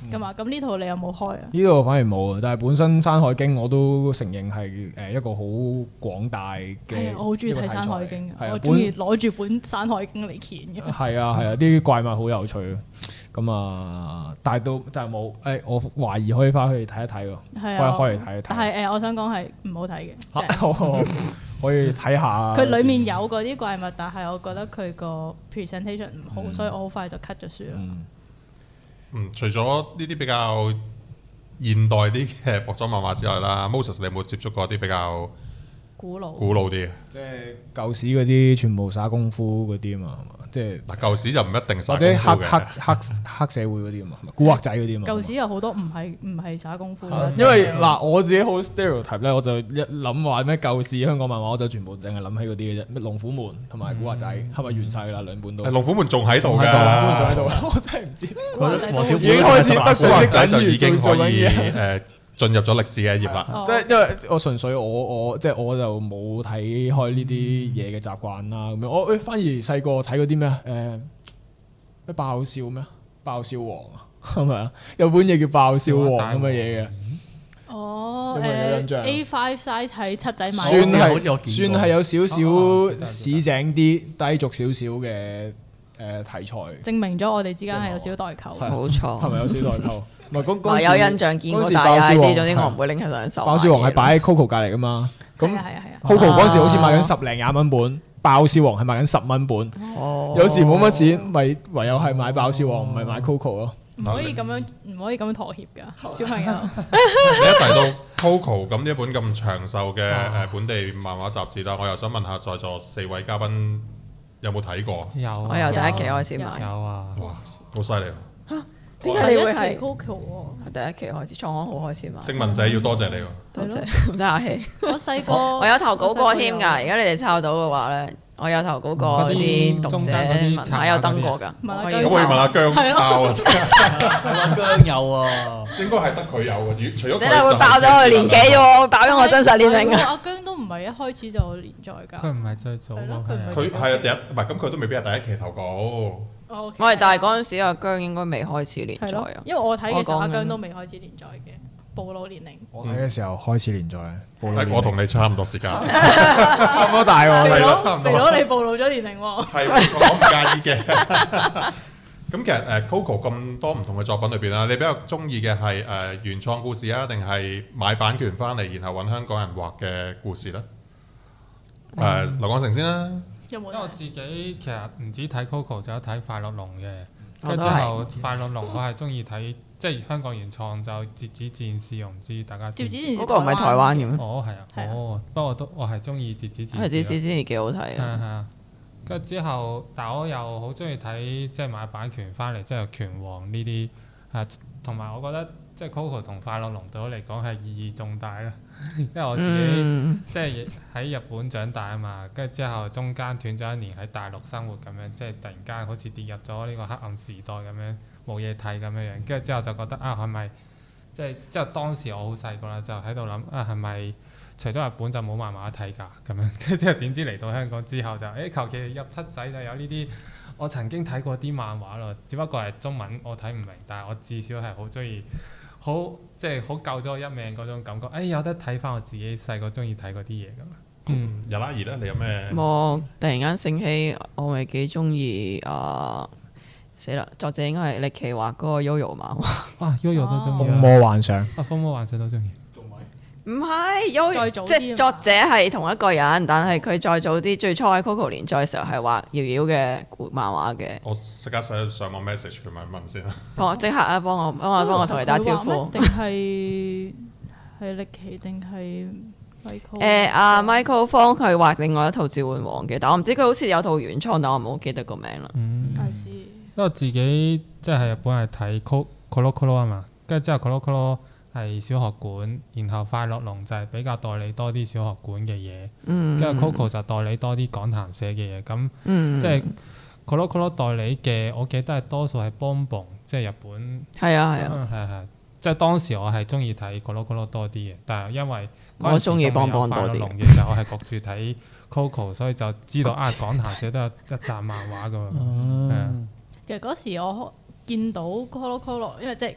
噶嘛。咁呢套你有冇開啊？ 呢度反而冇啊，但係本身《山海經》我都承認係誒一個好廣大係嘅啊，我好中意睇《 一個題材山海經》 係啊我中意攞住本《山海經》嚟鉗嘅。 係啊係啊，啲怪物好有趣。咁啊，但係都就係冇誒，我懷疑可以翻去睇一睇喎，開係啊， 開嚟睇一睇。 但係誒，我想講係唔好睇嘅。即係嚇可以睇下。 佢裡面有嗰啲怪物，但係我覺得佢個 presentation 唔好， 嗯所以我好快就 cut 咗書啦。 嗯嗯，除咗呢啲比較現代啲嘅薄裝漫畫之外啦，Moses 你有冇接觸過啲比較古老古老啲嘅？ 即係舊時嗰啲全部耍功夫嗰啲啊嘛，係嘛？即係嗱，舊時就唔一定耍或者黑黑功夫嘅。 黑黑社會嗰啲啊嘛，係咪古惑仔嗰啲啊嘛。 舊時有好多唔係唔係耍功夫啦， 因為嗱我自己好 stereotype 咧，我就一諗話咩舊時香港漫畫，我就全部淨係諗起嗰啲嘅啫，咩龍虎門同埋古惑仔，係咪完晒㗎啦兩本都？ 係龍虎門仲喺度仲喺㗎， 度，我真係唔知。 古惑仔都黃小虎已經開始得罪古惑啲仔就已經可做緊以嘢。 誒進入咗歷史嘅一頁啦。 哦即係因為我純粹我我即係我就冇睇開呢啲嘢嘅習慣啦，咁樣我誒反而細個睇嗰啲咩啊誒咩爆笑咩爆笑王啊係咪啊？有本嘢叫爆笑王咁嘅嘢嘅， 哦有冇有印象誒 A five size 喺七仔買算嘅， 好似我係見過算係有少哦哦少市井啲低俗少少嘅誒題材， 證明咗我哋之間係有少少代溝。 係冇錯。 係咪有少代溝？唔係嗰嗰我時有印象見過嗰時大嗌啲， 爆笑王總之我係唔會拎起兩手買嘢。 爆笑王係擺喺 Coco 隔離噶嘛，咁係啊係啊係啊， Coco 嗰時好似賣緊啊十零廿蚊本，爆笑王係賣緊十蚊本。 哦有時冇乜錢，咪唯有係買爆笑王，唔係買 Coco 咯。 唔可以咁樣唔可以咁樣妥協㗎，小朋友。 你一提到 Coco 咁呢一本咁長壽嘅誒本地漫畫雜誌啦，我又想問下在座四位嘉賓有冇睇過？ 有啊我由第一期開始買， 有啊， 哇，好犀利！ 點解你會係 Coco 喎？ 第一期開始創刊號開始買？ 正文社要多謝你喎。 多謝，唔使客氣。 我細個我有投稿過添㗎，而家你哋抄到嘅話咧，我有投稿過嗰啲啲讀者中間嗰啲文下有登過㗎， 問下我可以咁我要問下姜抄啊，真係係嘛姜有啊， 應該係得佢有嘅，如除咗佢死啦！會就係爆咗佢年紀啫喎，會爆咗我真實年齡啊！ 阿姜都唔係一開始就連載㗎。 佢唔係最早係咯嗰佢唔係批啊。 佢係啊第一，唔係咁佢都未必係第一期投稿。 我我係但係嗰陣時阿姜應該未開始連係咯載啊，， 因為我睇嘅時候我講緊阿姜都未開始連載嘅，暴露年齡。 我睇嘅時候開始連載，暴露年齡係我同你差唔多時間， 差唔多大喎。 係肥佬咯差唔多肥佬你暴露咗年齡喎。 係我唔介意嘅。咁其實誒 Coco 咁多唔同嘅作品裏邊啦，你比較中意嘅係誒原創故事啊，定係買版權翻嚟然後揾香港人畫嘅故事咧？誒劉廣成先啦， 有冇因為我自己其實唔止睇 Coco，仲有睇快樂龍嘅。 我都係跟住之後快樂龍我係中意睇，即係香港原創就折紙戰士，我唔知大家知唔知。 接之前嗰個唔係台灣嘅咩？ 哦，係係啊啊，哦，不過我都我係中意折紙戰士咯。 係啲先先幾好睇係啊！ 係啊，跟住之後，但我又好中意睇即係買版權翻嚟，即係拳王呢啲啊，同埋我覺得即係 Coco 同快樂龍對我嚟講係意義重大啦，因為我自己、 嗯， 即係喺日本長大啊嘛，跟住之後中間斷咗一年喺大陸生活咁樣，即係突然間好似跌入咗呢個黑暗時代咁樣，冇嘢睇咁樣樣，跟住之後就覺得啊係咪即係即係當時我好細個啦，就喺度諗啊係咪？除咗日本就冇漫畫睇㗎咁樣，跟住之後點知嚟到香港之後就誒求其入七仔就有呢啲我曾經睇過啲漫畫咯，只不過係中文我睇唔明，但係我至少係好中意，好即係好救咗我一命嗰種感覺。誒、哎、有得睇翻我自己細個中意睇嗰啲嘢咁啊。嗯， 日拉兒咧，你有咩？ 我突然間醒起，我咪幾中意啊！死啦，作者應該係力奇畫嗰個 Yoyo 漫畫， 啊 Yoyo 都中風意啊， 魔幻想， 啊風魔幻想都中意。 唔係 Yoyo， 再早啲啊嘛即係作者係同一個人，但係佢再早啲，最初喺 Coco 連載嘅時候係畫瑤瑤嘅漫畫嘅。 我即刻寫上網 message 佢問一問先啦。 幫我即刻啊！幫我幫我幫我同佢打招呼。 定係係力奇定係 Michael？ 誒阿 Michael 方佢畫另外一套召喚王嘅，但我唔知佢好似有套原創，但我唔好記得個名啦。 嗯， I see 因為我自己即係喺日本係睇 Co Colo Colo 啊嘛，跟住之後 Colo Colo 係小學館，然後快樂龍就係比較代理多啲小學館嘅嘢， 嗯， 跟住 Coco 就代理多啲講談社嘅嘢，咁嗯， 即係 Colo Colo 代理嘅，我記得係多數係 Bonbon，即係日本， 係啊係啊， 嗯係係，即係當時我係中意睇 Colo Colo 多啲嘅，但係因為我鍾意 Bonbon 多啲快樂龍嘅時候，我係焗住睇 Coco，所以就知道啊講談社都有一集漫畫噶嘛，係啊。 其實嗰時我見到 Colo Colo，因為即係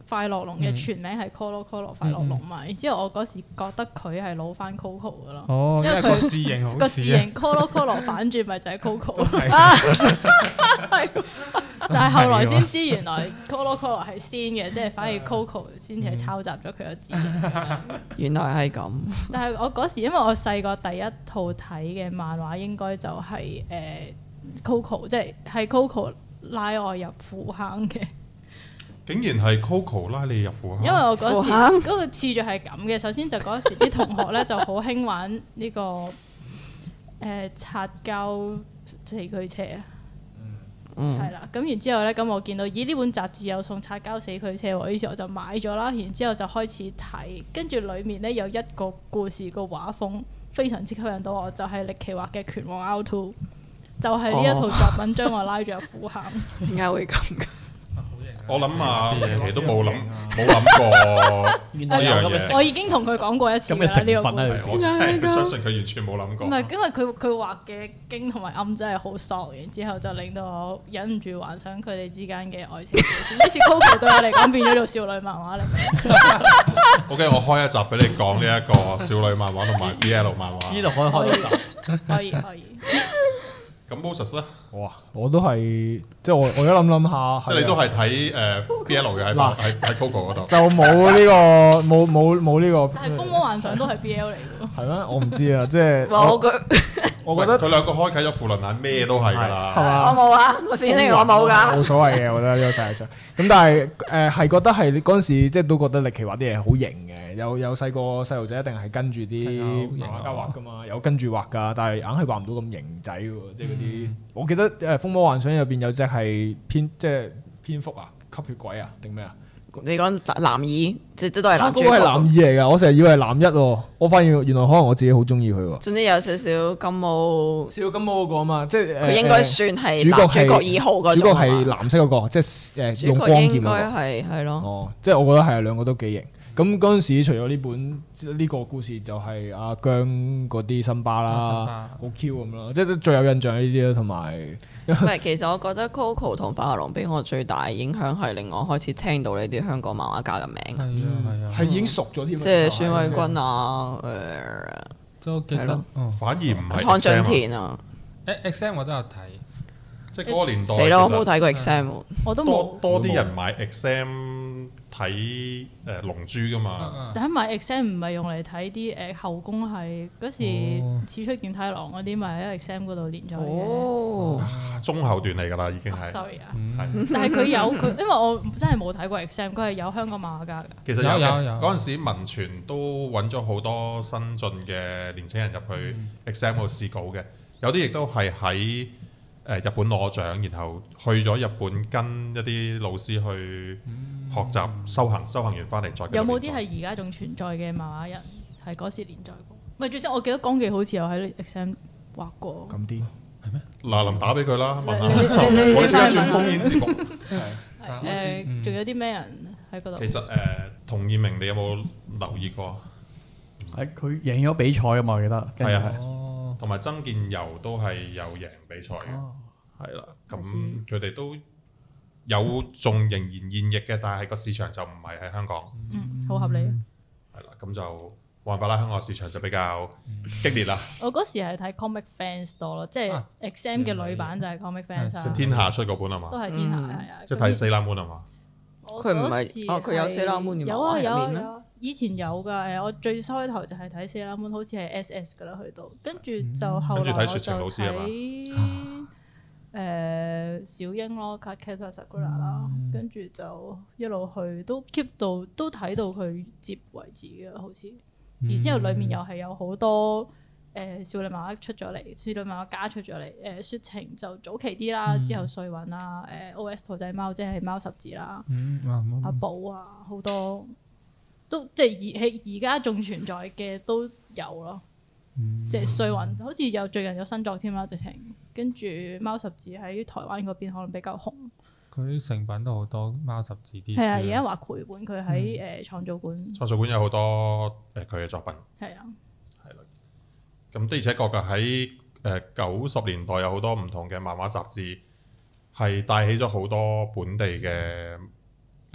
快樂龍嘅全名係 Colo Colo 快樂龍嘛，然之後我嗰時覺得佢係老翻 Coco 嘅咯， 哦，因為因為佢個字形好個似啊字形 Colo Colo 反轉咪就係 Coco， 係但係後來先知原來 Colo Colo 係先嘅，即係反而 Coco 先至係抄襲咗佢個字形。 原來係咁。 但係我嗰時因為我細個第一套睇嘅漫畫應該就係、誒、Coco，即係係 Coco 拉我入虎坑嘅。 竟然係 Coco 拉你入虎坑， 因為我嗰時虎坑嗰個次序係咁嘅，首先就嗰時啲同學咧就好興玩呢、呢個誒、呃、擦膠四驅車啊， 嗯係啦、咁然之後咧，咁我見到咦呢本雜誌有送擦膠四驅車喎，於是我就買咗啦，然之後就開始睇，跟住裡面咧有一個故事個畫風非常之吸引到我，就係、力奇畫嘅拳王 R 二，就係呢一套作品將我拉咗入虎坑。 點解會咁嘅？ 我諗啊，期都冇諗冇諗過原呢樣來有咁嘅嘢。 我已經同佢講過一次咁嘅啦，呢個成分喺故事度。 我真係相信佢完全冇諗過。 唔係，因為佢佢畫嘅經同埋暗真係好索，然之後就令到我忍唔住幻想佢哋之間嘅愛情故事。於是 Coco 對我嚟講變咗做少女漫畫嚟。 OK，我開一集俾你講呢一個少女漫畫同埋 B L 漫呢畫。 度可以開一集。 可以可以。 咁 Moses 咧， 哇！我都係即係我我一諗諗下， 即係你都係睇誒 B L 嘅喺嗱喺喺 Coco 嗰度。 就冇呢個冇冇冇呢個但係《風魔幻想》都係 B L 嚟嘅喎。 係咩？我唔知啊，即係我我佢我覺得佢兩個開啟咗負能量，咩都係㗎係啦。 我冇啊，我先聲我冇㗎。 冇所謂嘅，我覺得呢個世界上。咁但係誒係覺得係你嗰陣時即係都覺得力奇畫啲嘢好型嘅，有有細個細路仔一定係跟住啲漫畫家畫噶嘛，有跟住畫㗎，但係硬係畫唔到咁型仔喎，即係嗰啲。我記得誒《風魔幻想》入邊有隻係蝙即係蝙蝠啊，吸血鬼啊定咩啊？ 你講男二，即係都係啊男主角。 嗰個係男二嚟㗎，我成日以為係男一喎，我發現原來可能我自己好中意佢喎。 總之有少少金毛， 小金毛嗰個啊嘛，即係佢應該算係主角男主角係二號嗰主角種啊嘛係藍色嗰個，即係誒用主光劍嗰角應該個。 係係咯。 哦，即係我覺得係兩個都幾型。咁嗰陣時，除咗呢本呢個故事，就係阿姜嗰啲辛巴啦，好 Q 咁咯，即係最有印象呢啲啦，同埋唔係，其實我覺得 Coco 同快樂龍俾我最大影響係令我開始聽到呢啲香港漫畫家嘅名， 係啊係啊， 係已經熟咗添。 即係孫偉君啊，誒都記得係咯。 哦反而唔係康俊 exam 啊田啊， 誒 X M 我都有睇， 即係嗰個年代。 死啦！我其實冇睇過 exam， 我都冇。 多多啲人買 exam 睇誒龍珠㗎嘛。 但係買 exam 唔係用嚟睇啲誒後宮係嗰時哦 《刺出劍太郎》嗰啲，咪喺 exam 嗰度連載嘅。 哦， 中後段嚟㗎啦，已經係。 sorry 啊， 係但係佢有佢，因為我真係冇睇過 exam，佢係有香港漫畫家㗎。 其實有嘅有有有嗰陣時，文傳都揾咗好多新進嘅年青人入去 exam 度試稿嘅，有啲亦都係喺誒日本攞獎，然後去咗日本跟一啲老師去學習修行，修行完翻嚟再繼續有冇啲連載係而家仲存在嘅漫畫人係嗰時連載過？唔係，最先我記得江記好似有喺 exam 畫過。 咁癲。 嗱，林打俾佢啦，問下你你你你我哋即刻轉你烽煙節目。 誒，仲有啲咩人喺嗰度其？實誒，童業明你有冇留意過？ 係佢贏咗比賽啊嘛，我記得。 係啊係。 哦， 同埋曾健佑都係有贏比賽嘅。 哦係啦，咁佢哋都有仲仍然現役嘅，但係個市場就唔係喺香港， 嗯，好合理。 係啦，咁就冇辦法啦，香港市場就比較激烈啦。 我嗰時係睇 Comic Fans 多咯，即係啊 exam 嘅女版就係 Comic Fans 係啊， 即係天下出嗰本啊嘛， 都係天下嗯係啊。 即係睇 Sailor Moon 啊嘛。 我佢唔係嗰時哦佢有 Sailor Moon 嘅有啊有漫畫入面咩啊有啊，以前有㗎誒，我最開頭就係睇 Sailor Moon，好似係 S S 㗎啦，去到跟住就後來跟住睇我就雪晴老師係嘛睇誒小櫻咯 Card Captor Sakura 啦，跟住就一路去都 keep 到都睇到佢接為止嘅，好似。然之後裡面又係有好多誒少女漫畫出咗嚟，少女漫畫家出咗嚟。誒雪晴就早期啲啦，之後瑞允啊，誒 O S 兔仔貓即係貓十字啦， 嗯啊阿寶啊，好多都即係而喺而家仲存在嘅都有咯。即係瑞允好似有最近有新作添啦，直情跟住貓十字喺台灣嗰邊可能比較紅。 佢啲成品都好多貓十字啲書。 係啊，而家畫繪本佢喺誒創造館。 創造館有好多誒佢嘅作品， 係啊， 係啦。咁的而且確嘅喺誒九十年代有好多唔同嘅漫畫雜誌，係帶起咗好多本地嘅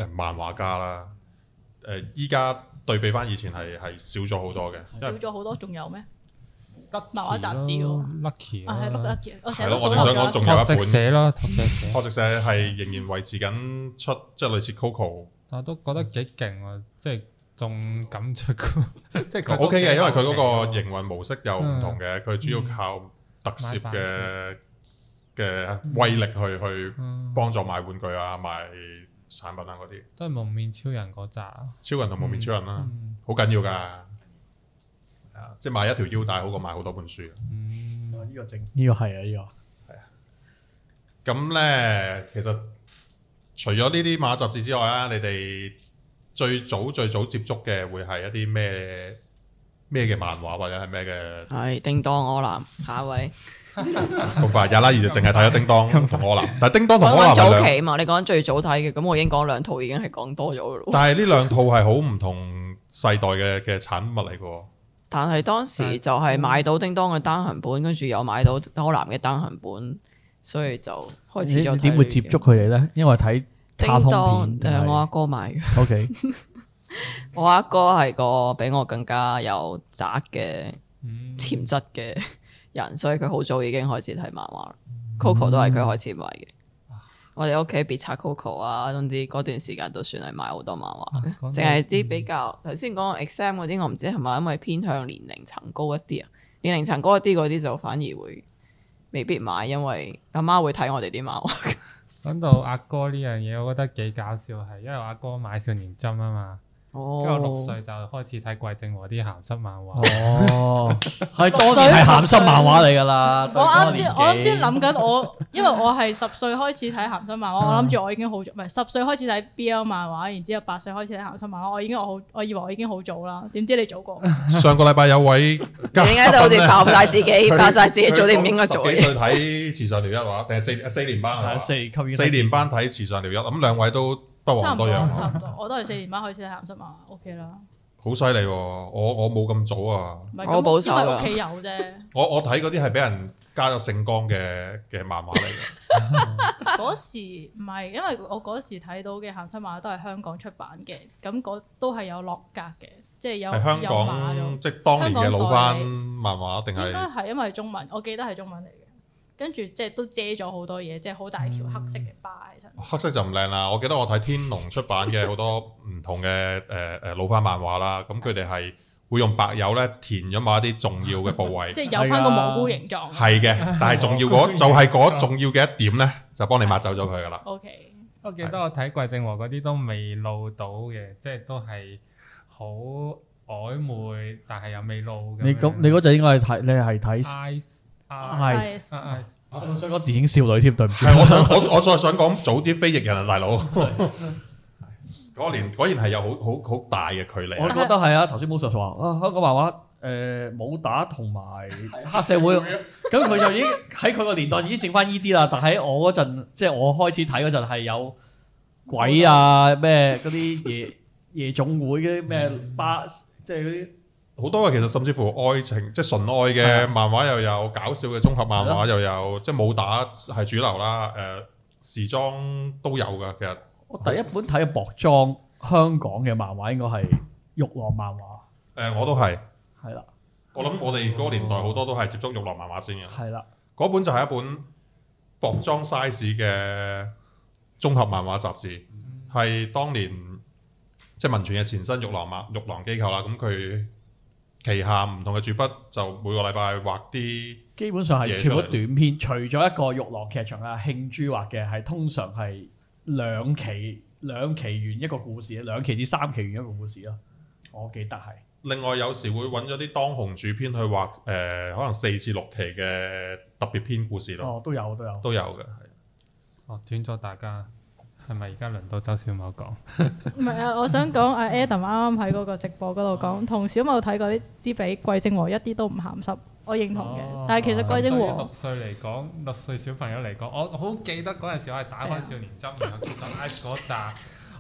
誒漫畫家啦。誒依家對比翻以前係係少咗好多嘅，因為少咗好多，仲有咩？ Lucky 漫畫雜誌喎 ，Lucky 啊，係咯 Lucky，我成係咯， 日都我正想講仲有一拓殖社本咯，拓殖社， 拓殖社係仍然維持緊出，即係類似 Coco。 但我都覺得幾勁喎，即係仲敢出個，即係佢 O K 嘅，因為佢嗰個個營運模式又唔同嘅，佢主要靠特攝嘅嘅威力去去幫助賣玩具啊、賣產品啊嗰啲。 都係蒙面超人嗰扎， 超人同蒙面超人啦， 嗯好緊要㗎。係啊，即係買一條腰帶好過買好多本書。 嗯， 呢個正，呢個係啊，呢個咁咧，其實除咗呢啲漫畫雜誌之外啊，你哋最早最早接觸嘅會係一啲咩咩嘅漫畫或者係咩嘅？ 係叮當柯南，下一位。 咁快，廿拉二就淨係睇咗叮當同柯南，但係叮當同柯講緊早南係兩， 期嘛，你講緊最早睇嘅，咁我已經講兩套已經係講多咗嘅咯。 但係呢兩套係好唔同世代嘅嘅產物嚟嘅喎。 但係當時就係買到叮當嘅單行本，跟住又買到柯南嘅單行本，所以就開始咗睇你點會接觸佢哋咧？因為睇卡叮當通片誒，我阿哥買嘅。 O K， 我阿哥係個比我更加有宅嘅嗯潛質嘅人，所以佢好早已經開始睇漫畫。Coco 都係佢開始買嘅。我哋屋企別冊 Coco 啊，總之嗰段時間都算係買好多漫畫嘅， 啊講到淨係啲比較頭先講 exam 嗰啲，我唔知係咪因為偏向年齡層高一啲啊？年齡層高一啲嗰啲就反而會未必買，因為阿媽會睇我哋啲漫畫。 講到阿哥呢樣嘢，我覺得幾搞笑係，因為我阿哥買少年針啊嘛，跟住我六歲就開始睇桂正和啲鹹濕漫畫。 哦，係當年係鹹濕漫畫嚟㗎啦。 我啱先， 對嗰個年紀我啱先諗緊我，因為我係十歲開始睇鹹濕漫畫，我諗住我已經好早，唔係十歲開始睇 B L 漫畫，然之後八歲開始睇鹹濕漫畫，我已經我好，我以為我已經好早啦，點知你早過。 上個禮拜有位嘉賓點解都好似爆晒自己， 佢爆晒自己做啲唔應該做嘅嘢？ 十幾歲睇慈上聊一話，定係四四年班啊？ 係四年級已經四年班睇慈上聊一，咁兩位都不差唔多， 遑多讓差唔多，我都係四年班開始睇鹹濕漫畫 OK 啦。 好犀利喎！我我冇咁早啊！ 唔係我保守啊咁因為屋企有啫。 我我睇嗰啲係俾人加咗聖光嘅嘅漫畫嚟嘅。 嗰時唔係，因為我嗰時睇到嘅鹹濕漫畫都係香港出版嘅，咁嗰都係有落格嘅，即係有係香有碼咗港即係當年嘅老番香漫畫定應該係係因為中文，我記得係中文嚟嘅。跟住即係都遮咗好多嘢，即係好大條黑色嘅巴喺身。 黑色就唔靚啦。我記得我睇天龍出版嘅好多唔同嘅誒誒老番漫畫啦，咁佢哋係會用白油咧填咗某一啲重要嘅部位。 即係有翻個蘑菇形狀。 係嘅，但係重要嗰就係嗰重要嘅一點咧，就幫你抹走咗佢噶啦。 O K， 我記得我睇桂正和嗰啲都未露到嘅，即係都係好曖昧，但係又未露嘅。 你咁你嗰陣應該係睇，你係睇 Ice Ice Ice Ice， 我仲想講電影少女添，對唔住。 係我想我我再想講早啲飛翼人啊，大佬。嗰年果然係有好好好大嘅距離我啊。 覺得係啊，頭先 Moses 話啊，香港漫畫誒武打同埋黑社會，咁佢就已經喺佢個年代已經剩翻依啲啦。但喺我嗰陣，即係我開始睇嗰陣係有鬼啊咩嗰啲夜夜總會嗰啲咩巴，即係嗰啲。 好多嘅，其實甚至乎愛情即係純愛嘅漫畫又有，搞笑嘅綜合漫畫又有，即係武打係主流啦。誒、時裝都有㗎，其實。 我第一本睇嘅薄裝香港嘅漫畫應該係玉郎漫畫， 誒、我都係。 係啦， 我諗我哋嗰個年代好多都係接觸玉郎漫畫先嘅。 係啦， 嗰本就係一本薄裝 size 嘅綜合漫畫雜誌，係、當年即係文傳嘅前身玉郎漫玉郎機構啦。咁佢旗下唔同嘅主筆就每個禮拜畫啲。 基本上係嘢出嚟全部短篇，除咗一個玉郎劇場啊慶珠畫嘅，係通常係兩期兩期完一個故事，兩期至三期完一個故事咯。我記得係。 另外有時會揾咗啲當紅主編去畫誒、呃可能四至六期嘅特別篇故事咯， 哦，都有都有。 都有嘅。係哦，轉咗大家，係咪而家輪到周小某講？ 唔係啊，我想講阿 Adam 啱啱喺嗰個直播嗰度講，同小某睇過啲啲比桂正和一啲都唔鹹濕，我認同嘅。 哦但係其實桂正對於和六歲嚟講，六歲小朋友嚟講，我好記得嗰陣時我係打開少年針，然後見到 Ice 嗰扎，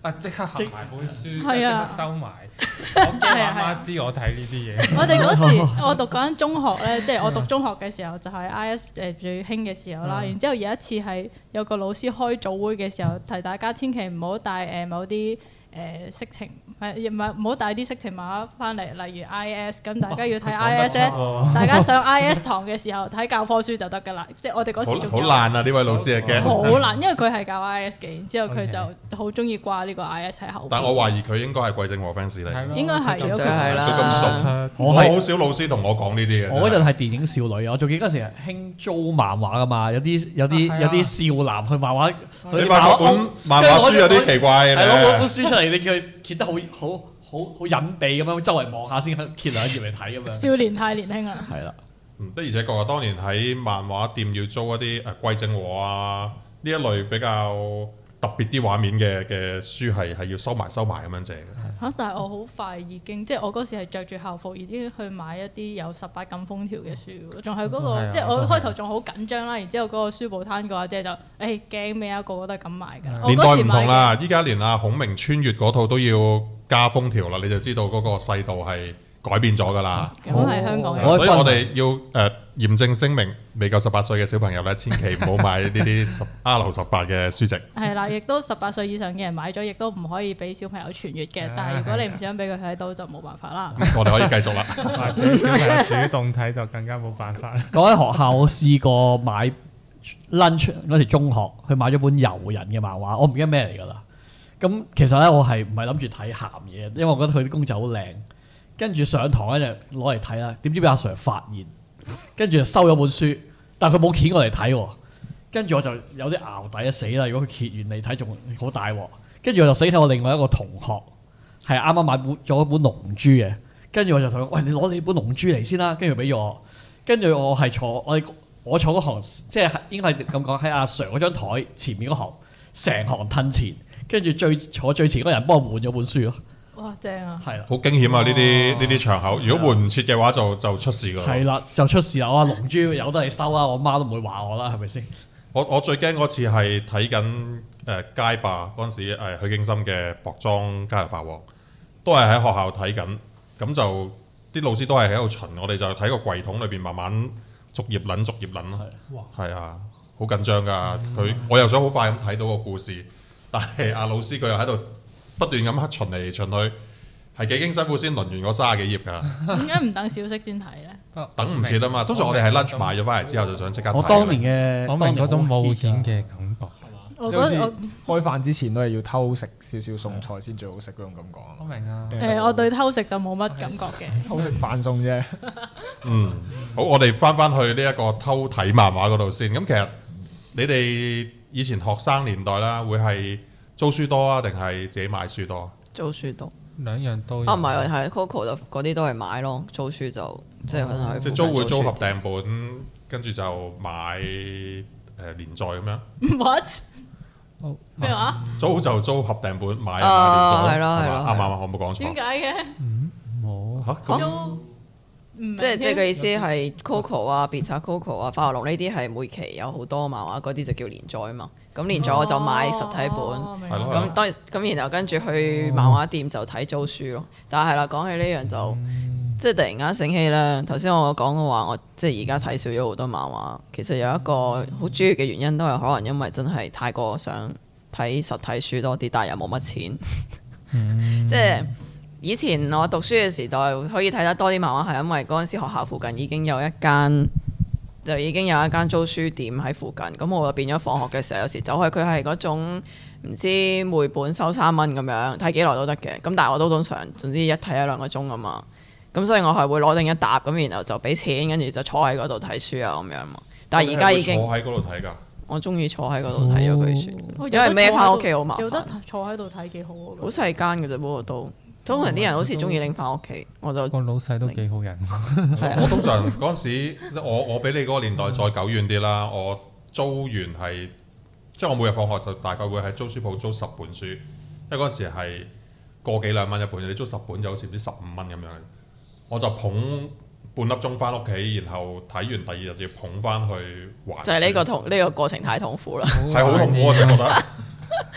啊即刻合埋本書， 係啊即刻收埋。我驚我阿媽知我睇呢啲嘢。 我哋嗰時我讀嗰間中學咧，即係我讀中學嘅時候就係 I S 誒最興嘅時候啦。然之後有一次係有個老師開早會嘅時候，提大家千祈唔好帶誒某啲誒色情，係唔係唔好帶啲色情漫畫翻嚟，例如 I S。咁大家要睇 I S 咧，大家上 I S 堂嘅時候睇教科書就得㗎啦。即係我哋嗰時仲好好爛啊！呢位老師係驚。 好難，因為佢係教 I S 嘅，然之後佢就好中意掛呢個 I S 喺後邊。 但我懷疑佢應該係桂正和 fans 嚟。 應該係絕對佢係啦佢咁熟， 我係好少老師同我講呢啲嘅。 我嗰陣係電影少女啊！我仲記得嗰陣時係興租漫畫噶嘛，有啲有啲有啲少男去漫畫， 你發覺本漫畫書有啲奇怪嘅係攞本咧。 書出嚟，你叫佢揭得好好好好隱秘咁樣，周圍望下先揭兩頁嚟睇咁樣。 少年太年輕啦。 係啦， 嗯，的而且確啊，當年喺漫畫店要租一啲誒桂正和啊呢一類比較特別啲畫面嘅嘅書係係要收埋收埋咁樣借嘅。 嚇！但係我好快已經，即係我嗰時係着住校服，已經去買一啲有十八禁封條嘅書，仲係嗰個， 係啊即係我我都係開頭仲好緊張啦。然之後嗰個書報攤個阿姐就誒驚咩啊，個個都係咁買㗎。我年代唔嗰時買同啦，依家連阿孔明穿越嗰套都要加封條啦，你就知道嗰個世道係改變咗㗎啦。 咁係香港嘅。 我所以我哋要誒嚴正聲明，未夠十八歲嘅小朋友咧，千祈唔好買呢啲十 R 十八嘅書籍。 係啦，亦都十八歲以上嘅人買咗，亦都唔可以俾小朋友傳閱嘅。但係如果你唔想俾佢睇到，就冇辦法啦。 我哋可以繼續啦。 或者小朋友主動睇就更加冇辦法啦。 講喺學校，我試過買 lunch 嗰時中學，去買咗本遊人嘅漫畫，我唔記得咩嚟㗎啦。咁其實咧，我係唔係諗住睇鹹嘢，因為我覺得佢啲公仔好靚。跟住上堂咧就攞嚟睇啦，點知俾阿 Sir 發現，跟住就收咗本書，但係佢冇掀過嚟睇喎。跟住我就有啲淆底啊，死啦！如果佢揭完嚟睇，仲好大鑊。跟住我就死睇我另外一個同學，係啱啱買本咗一本龍珠嘅。跟住我就同佢：喂，你攞你本龍珠嚟先啦。跟住俾咗我。跟住我係坐我我坐嗰行，即係應該係咁講，喺阿 Sir 嗰張台前面嗰行，成行褪前，跟住最坐最前嗰人幫我換咗本書咯。 哇，正啊！ 係啦， 好驚險啊！呢啲呢啲場口，如果換唔切嘅話，就就出事㗎。 係啦，就出事啦！我話龍珠由得你收啊，我媽都唔會話我啦，係咪先？ 我我最驚嗰次係睇緊誒街霸嗰陣時，誒許景深嘅薄裝加入霸王，都係喺學校睇緊，咁就啲老師都係喺度巡，我哋就睇個櫃桶裏邊慢慢逐頁撚逐頁撚咯。係啊，好緊張㗎！佢我又想好快咁睇到個故事，但係阿老師佢又喺度不斷咁巡嚟巡去，係幾經辛苦先輪完嗰三十幾頁㗎。 點解唔等小息先睇咧？ 等唔切啊嘛！通常我哋係 lunch 買咗翻嚟之後就想即刻睇。 我當年嘅我明嗰種冒險嘅感覺。 我即係好似覺得我開飯之前都係要偷食少少餸菜先最好食嗰種感覺。 我明啊。 誒，我對偷食就冇乜感覺嘅。 偷食飯餸啫。 嗯，好，我哋翻翻去呢一個偷睇漫畫嗰度先。咁其實你哋以前學生年代啦，會係租書多啊，定係自己買書多？ 租書多兩樣都有啊，唔係係 Coco 就嗰啲都係買咯，租書就即係可能即係租會租合訂本，跟住就買誒連載咁樣。 What？ 哦咩話？ 租就租合訂本，買就啊買連載。 係咯係咯啱唔啱啊？我冇講錯。 點解嘅？ 冇嚇咁租唔即係即係係個意思係 Coco 啊、別冊 Coco 啊、化學龍呢啲係每期有好多漫畫，嗰啲就叫連載啊嘛。咁連載我就買實體本。 係咯咁當然咁，然後跟住去漫畫店就睇租書咯。但係啦，講起呢樣就即係突然間醒起啦。頭先我講嘅話，我即係而家睇少咗好多漫畫。其實有一個好主要嘅原因，都係可能因為真係太過想睇實體書多啲，但係又冇乜錢。即係以前我讀書嘅時代可以睇得多啲漫畫，係因為嗰陣時學校附近已經有一間。就已經有一間租書店喺附近，咁我就變咗放學嘅時候，有時走去佢係嗰種唔知每本收三蚊咁樣，睇幾耐都得嘅。咁但係我都通常總之一睇一兩個鐘啊嘛。咁所以我係會攞定一沓咁，然後就俾錢，跟住就坐喺嗰度睇書啊咁樣嘛。但係而家已經坐喺嗰度睇㗎。 我中意坐喺嗰度睇咗佢算， 哦因為孭翻屋企好麻有得煩。 坐喺度睇幾好喎。 好細間嘅啫，不過都通常啲人好似中意拎翻屋企，我就個老細都幾好人。 我通常嗰陣時，我我比你嗰個年代再久遠啲啦。我租完係，即係我每日放學就大概會喺租書鋪租十本書，因為嗰陣時係個幾兩蚊一本，你租十本就好似唔知十五蚊咁樣。我就捧半粒鐘翻屋企，然後睇完第二日就要捧翻去還。 就係呢個痛呢個過程太痛苦啦。 係好痛苦，我真係覺得。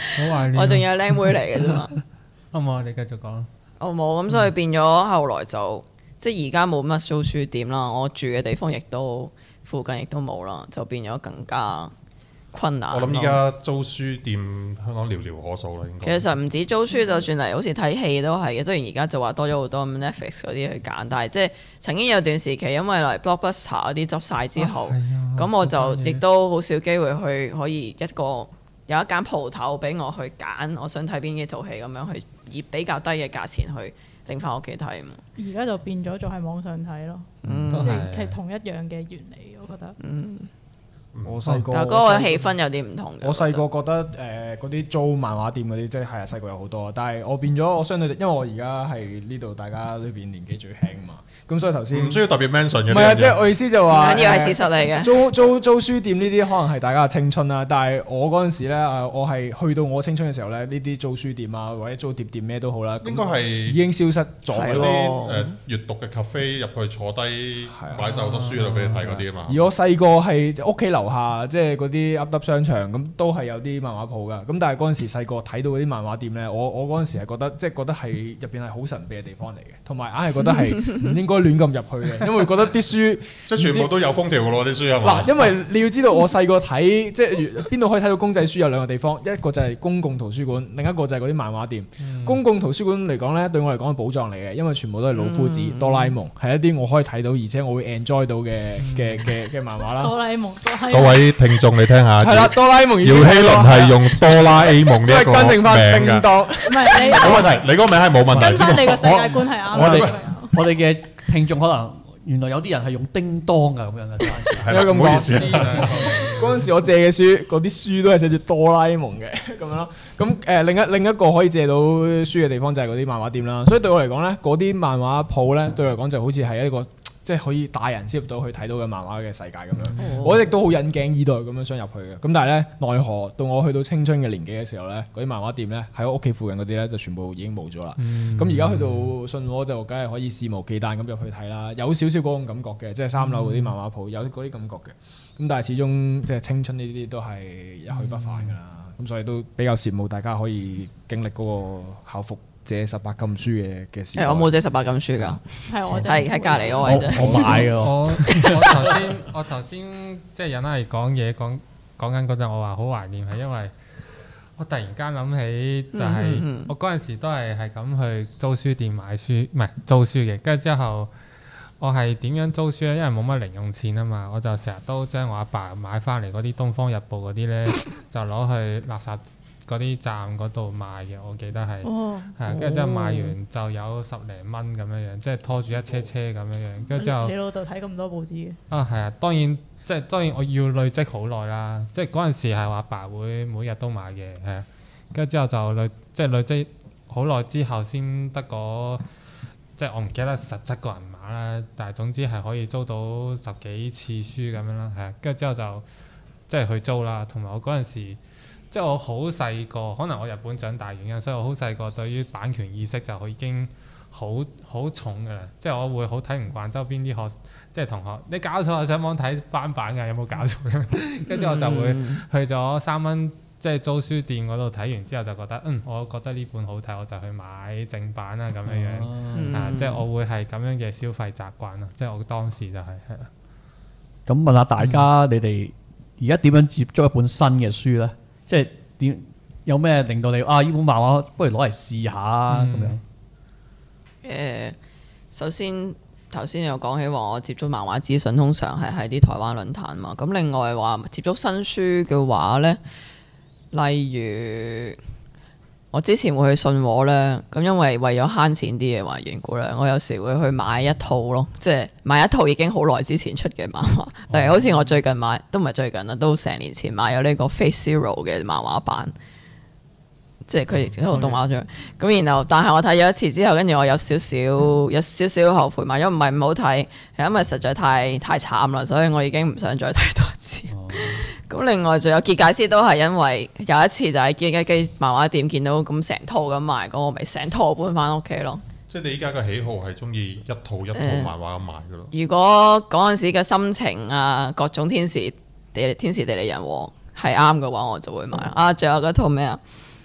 好懷念。 我仲有靚妹嚟嘅啫嘛。 好唔好？你繼續講。 我冇咁，所以變咗後來就即係而家冇乜租書店啦。我住嘅地方亦都附近亦都冇啦，就變咗更加困難。 我諗依家租書店香港寥寥可數啦，應該。 其實唔止租書，就算嚟好似睇戲都係嘅。雖然而家就話多咗好多 Netflix 嗰啲去揀，但係即係曾經有段時期，因為嚟 Blockbuster 嗰啲執晒之後，咁、 啊、 我就亦都好少機會去可以一個有一間鋪頭俾我去揀，我想睇邊幾套戲咁樣去以比較低嘅價錢去拎翻屋企睇。 而家就變咗做係網上睇咯， 嗯即係係同一樣嘅原理，我覺得。 嗯。 我細個， 但係嗰個氣氛有啲唔同嘅。 我細個覺得誒嗰啲租漫畫店嗰啲，即係係啊細個有好多，但係我變咗我相對，因為我而家係呢度大家呢邊年紀最輕嘛，咁所以頭先唔需要特別 mention 嘅。 唔係啊，即係我意思就話唔緊要係事實嚟嘅。 租租租書店呢啲可能係大家嘅青春啦，但係我嗰陣時咧誒，我係去到我青春嘅時候咧，呢啲租書店啊或者租碟店咩都好啦， 應該係已經消失咗嗰咯。 啲誒閱讀嘅 cafe 入去坐低擺晒好多書喺度俾你睇嗰啲啊嘛。 而我細個係屋企樓下即係嗰啲噏噏商場咁，都係有啲漫畫鋪㗎。咁但係嗰陣時細個睇到嗰啲漫畫店咧，我我嗰陣時係覺得即係覺得係入邊係好神秘嘅地方嚟嘅，同埋硬係覺得係唔應該亂咁入去嘅，因為覺得啲書即係全部都有封條㗎咯，啲書係嘛？ 嗱，因為你要知道我細個睇即係邊度可以睇到公仔書有兩個地方，一個就係公共圖書館，另一個就係嗰啲漫畫店。 嗯、 公共圖書館嚟講咧，對我嚟講係寶藏嚟嘅，因為全部都係老夫子、 嗯、 哆啦 A 夢，係一啲我可以睇到而且我會 enjoy 到嘅嘅嘅嘅漫畫啦。 哆啦 A 夢， 各位聽眾你聽下。 係啦，哆啦 A 夢。 姚希倫係用哆啦 A 夢呢一個名㗎。 唔係你冇問題，你嗰個名係冇問題。 跟翻你個世界觀係啱。 我哋我哋嘅聽眾可能原來有啲人係用叮當㗎咁樣嘅。 係啦，唔好意思。 嗰陣時我借嘅書，嗰啲書都係寫住哆啦 A 夢嘅咁樣咯。咁誒另一另一個可以借到書嘅地方就係嗰啲漫畫店啦。所以對我嚟講咧，嗰啲漫畫鋪咧對我嚟講就好似係一個。即係可以大人先入到去睇到嘅漫畫嘅世界咁樣，哦、我一直都好引頸以待咁樣想入去嘅。咁但係咧，奈何到我去到青春嘅年紀嘅時候咧，嗰啲漫畫店咧喺我屋企附近嗰啲咧就全部已經冇咗啦。咁而家去到信和就梗係可以肆無忌憚咁入去睇啦，有少少嗰種感覺嘅，即係三樓嗰啲漫畫鋪有嗰啲感覺嘅。咁但係始終即係青春呢啲都係一去不返㗎啦。咁、嗯、所以都比較羨慕大家可以經歷嗰個校服借十八禁書嘅嘅時代。 我冇借十八禁書㗎， 係我係喺隔離嗰位啫。 我買㗎。 我我頭先我頭先即係引嚟講嘢講講緊嗰陣，我話好懷念係因為我突然間諗起就係、是嗯、我嗰陣時都係係咁去租書店買書，唔係租書嘅。跟住之後我係點樣租書咧？因為冇乜零用錢啊嘛，我就成日都將我阿爸買翻嚟嗰啲《東方日報》嗰啲咧，就攞去垃圾嗰啲站嗰度賣嘅，我記得係，係跟住之後賣完就有十零蚊咁樣樣，即係拖住一車車咁樣樣，跟住之後你老豆睇咁多報紙嘅？ 啊係啊，當然即係當然我要累積好耐啦，即係嗰陣時係我阿爸會每日都買嘅，係啊，跟住之後就累即係累積好耐之後先得個，即係我唔記得實質個人碼啦，但係總之係可以租到十幾次書咁樣啦，係啊，跟住之後就即係去租啦，同埋我嗰陣時。即係我好細個，可能我日本長大原因，所以我好細個對於版權意識就已經好好重㗎啦。即係我會好睇唔慣周邊啲學，即係同學，你搞錯啊！上網睇翻版㗎，有冇搞錯？跟住我就會去咗三蚊，即係租書店嗰度睇完之後就覺得，嗯，我覺得呢本好睇，我就去買正版啦咁樣樣。嗯、啊，即係我會係咁樣嘅消費習慣咯。即係我當時就係係啦。咁問下大家，嗯、你哋而家點樣接觸一本新嘅書咧？即係點有咩令到你啊？呢本漫畫不如攞嚟試下啊咁樣。誒、 呃，首先頭先有講起話，我接觸漫畫資訊通常係喺啲台灣論壇嘛。咁另外話接觸新書嘅話咧，例如我之前會去信和咧，咁因為為咗慳錢啲嘅話緣故咧，我有時會去買一套咯，即係買一套已經好耐之前出嘅漫畫，例如好似我最近買，都唔係最近啦，都成年前買咗呢個 Fate Zero 嘅漫畫版，即係佢一套動畫章。咁、嗯、然後，但係我睇咗一次之後，跟住我有少少有少少後悔買咗，唔係唔好睇，係因為實在太太慘啦，所以我已經唔想再睇多次。咁、嗯、另外仲有結界師都係因為有一次就喺結界機漫畫店見到咁成套咁賣，咁我咪成套搬翻屋企咯。 即係你依家嘅喜好係中意一套一套漫畫咁買嘅咯。 如果嗰陣時嘅心情啊，各種天時地利天時地利人和係啱嘅話，我就會買。啊，仲有嗰套咩啊？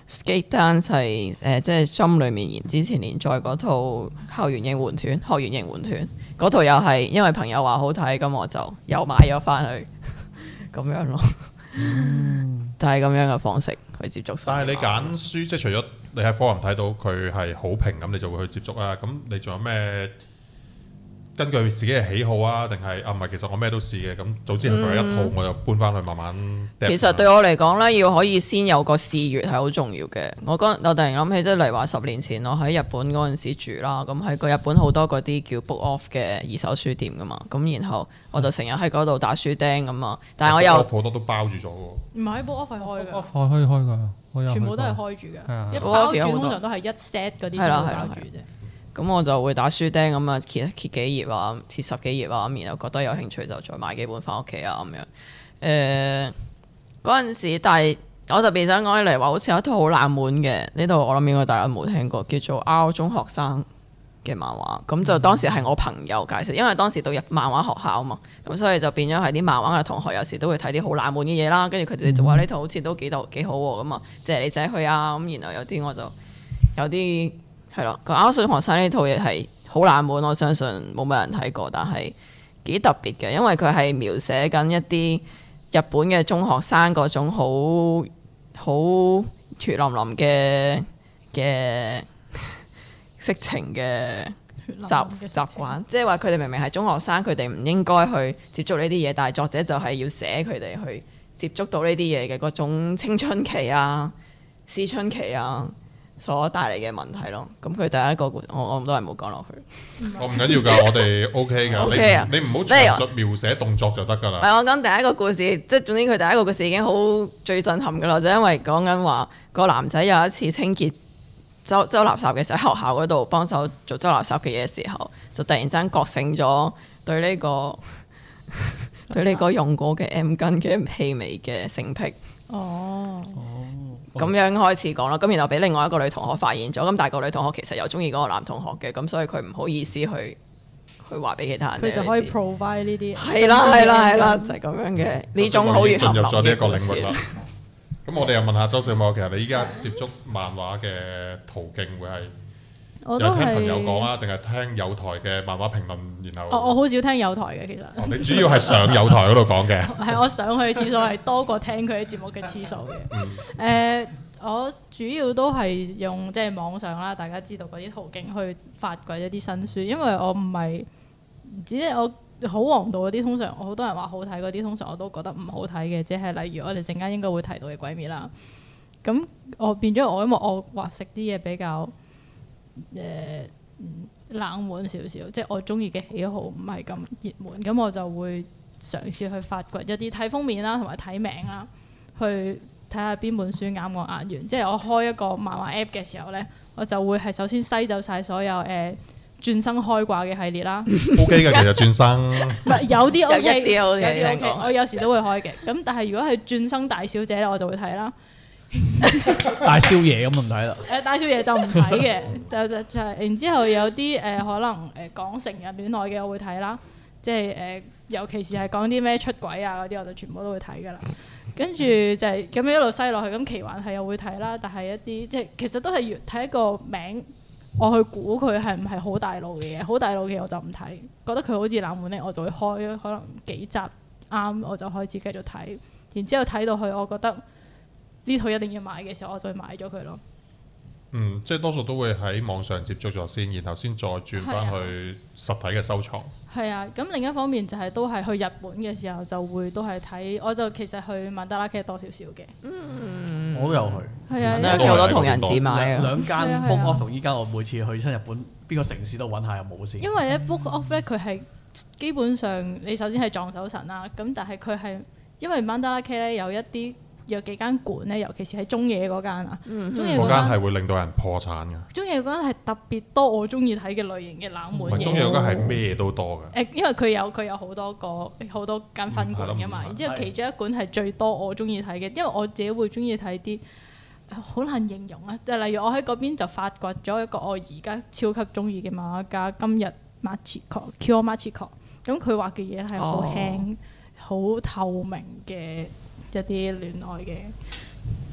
Skate Dance 係誒即係 Jump 裡面連之前連載嗰套校園應援團、學園應援團嗰套又係因為朋友話好睇，咁我就又買咗翻去咁樣咯。嗯、就係咁樣嘅方式去接觸。 但係你揀書，即係除咗你喺 forum 睇到佢係好評咁，你就會去接觸啦。咁你仲有咩？根據自己嘅喜好啊，定係啊唔係，其實我咩都試嘅。咁總之係佢一套，我就搬翻去慢慢。 其實對我嚟講咧，要可以先有個試閱係好重要嘅。我嗰我突然諗起，即係例如話十年前我喺日本嗰陣時住啦，咁喺個日本好多嗰啲叫 book off 嘅二手書店噶嘛，咁然後我就成日喺嗰度打書釘咁啊。但係我又好多都包住咗喎。 唔係 book off 係開㗎， 開可以開㗎， 全部都係開住嘅。 係一包住通常都係一 set 嗰啲先會包住啫。 咁我就會打書釘咁啊，揭揭幾頁啊，揭十幾頁啊，咁然後覺得有興趣就再買幾本翻屋企啊咁樣。誒嗰陣時，但係我特別想講起嚟話，好似有一套好冷門嘅，呢度我諗應該大家冇聽過，叫做《R 中學生》嘅漫畫。咁就當時係我朋友介紹，因為當時讀入漫畫學校啊嘛，咁所以就變咗係啲漫畫嘅同學有時都會睇啲好冷門嘅嘢啦，跟住佢哋就話呢套好似都幾度幾好喎，咁啊借你借去啊，咁然後有啲我就有啲。係咯，個《R 中學生》呢套嘢係好冷門，我相信冇乜人睇過，但係幾特別嘅，因為佢係描寫緊一啲日本嘅中學生嗰種好好血淋淋嘅嘅色情嘅習習慣，即係話佢哋明明係中學生，佢哋唔應該去接觸呢啲嘢，但係作者就係要寫佢哋去接觸到呢啲嘢嘅嗰種青春期啊、思春期啊。所帶嚟嘅問題咯，咁佢第一個故，我我都係冇講落去。 我唔緊要㗎，我哋 OK 㗎。 OK 啊， 你你唔好詳述描寫動作就得㗎啦。 係我講第一個故事，即係總之佢第一個故事已經好最震撼㗎啦，就因為講緊話個男仔有一次清潔周周垃圾嘅時候，喺學校嗰度幫手做周垃圾嘅嘢嘅時候，就突然之間覺醒咗對呢個對呢個用過嘅 M 巾嘅氣味嘅性癖。哦。咁樣開始講啦，咁然後俾另外一個女同學發現咗，咁但係個女同學其實又中意嗰個男同學嘅，咁所以佢唔好意思去去話俾其他人。 佢就可以 provide 呢啲。 係啦係啦係啦，就係咁樣嘅呢種好越進入咗呢一個領域啦。咁我哋又問下周小茂，其實你依家接觸漫畫嘅途徑會係有聽朋友講啊，定係聽有台嘅漫畫評論？然後我我好少聽有台嘅其實。 哦、你主要係上有台嗰度講嘅。 係我上去次數係多過聽佢啲節目嘅次數嘅。誒、嗯呃，我主要都係用即係網上啦，大家知道嗰啲途徑去發掘一啲新書，因為我唔係唔知我好王道嗰啲，通常好多人話好睇嗰啲，通常我都覺得唔好睇嘅，即係例如我哋陣間應該會提到嘅《鬼滅》啦。咁我變咗我因為我話食啲嘢比較誒、呃、冷門少少，即係我中意嘅喜好唔係咁熱門，咁我就會嘗試去發掘一啲睇封面啦，同埋睇名啦，去睇下邊本書啱我眼緣。即係我開一個漫畫 app 嘅時候呢，我就會係首先篩走晒所有誒、呃、轉生開掛嘅系列啦。 O K 嘅，其實轉生唔係有啲 O K， 有啲 O K，有啲 O K，我有時都會開嘅。咁但係如果係轉生大小姐咧，我就會睇啦。 大少爺咁唔睇啦。 誒大少爺就唔睇嘅，就就就係然之後有啲誒、呃、可能誒講成人戀愛嘅我會睇啦，即係誒、呃、尤其是係講啲咩出軌啊嗰啲，我就全部都會睇㗎啦。跟住就係咁樣一路篩落去，咁奇幻係又會睇啦，但係一啲即係其實都係要睇一個名，我去估佢係唔係好大路嘅嘢，好大路嘅我就唔睇，覺得佢好似冷門咧，我就會開可能幾集啱我就開始繼續睇，然之後睇到去我覺得呢套一定要買嘅時候，我就會買咗佢咯。 嗯，即係多數都會喺網上接觸咗先，然後先再轉翻去實體嘅收藏。 係啊，咁另一方面就係都係去日本嘅時候就會都係睇，我就其實去曼德拉劇多少少嘅。嗯， 我都有去。 係啊， 曼德拉劇好多同人誌買啊。 兩間 book off 同依家我每次去親日本邊個城市都揾下有冇先。 因為咧 book off 咧佢係基本上你首先係撞手神啦，咁但係佢係因為曼德拉劇咧有一啲。有幾間館咧，尤其是喺中野嗰間啊， 嗯、 中野嗰間係會令到人破產嘅。 中野嗰間係特別多我中意睇嘅類型嘅冷門嘢。 中野嗰間係咩都多嘅。 誒，因為佢有佢有好多個好多間分館㗎嘛，然之後其中一館係最多我中意睇嘅，因為我自己會中意睇啲好難形容啊，就係、例如我喺嗰邊就發掘咗一個我而家超級中意嘅漫畫家今日 Machiko Kyo Machiko， 咁佢畫嘅嘢係好輕、好、哦、透明嘅。一啲戀愛嘅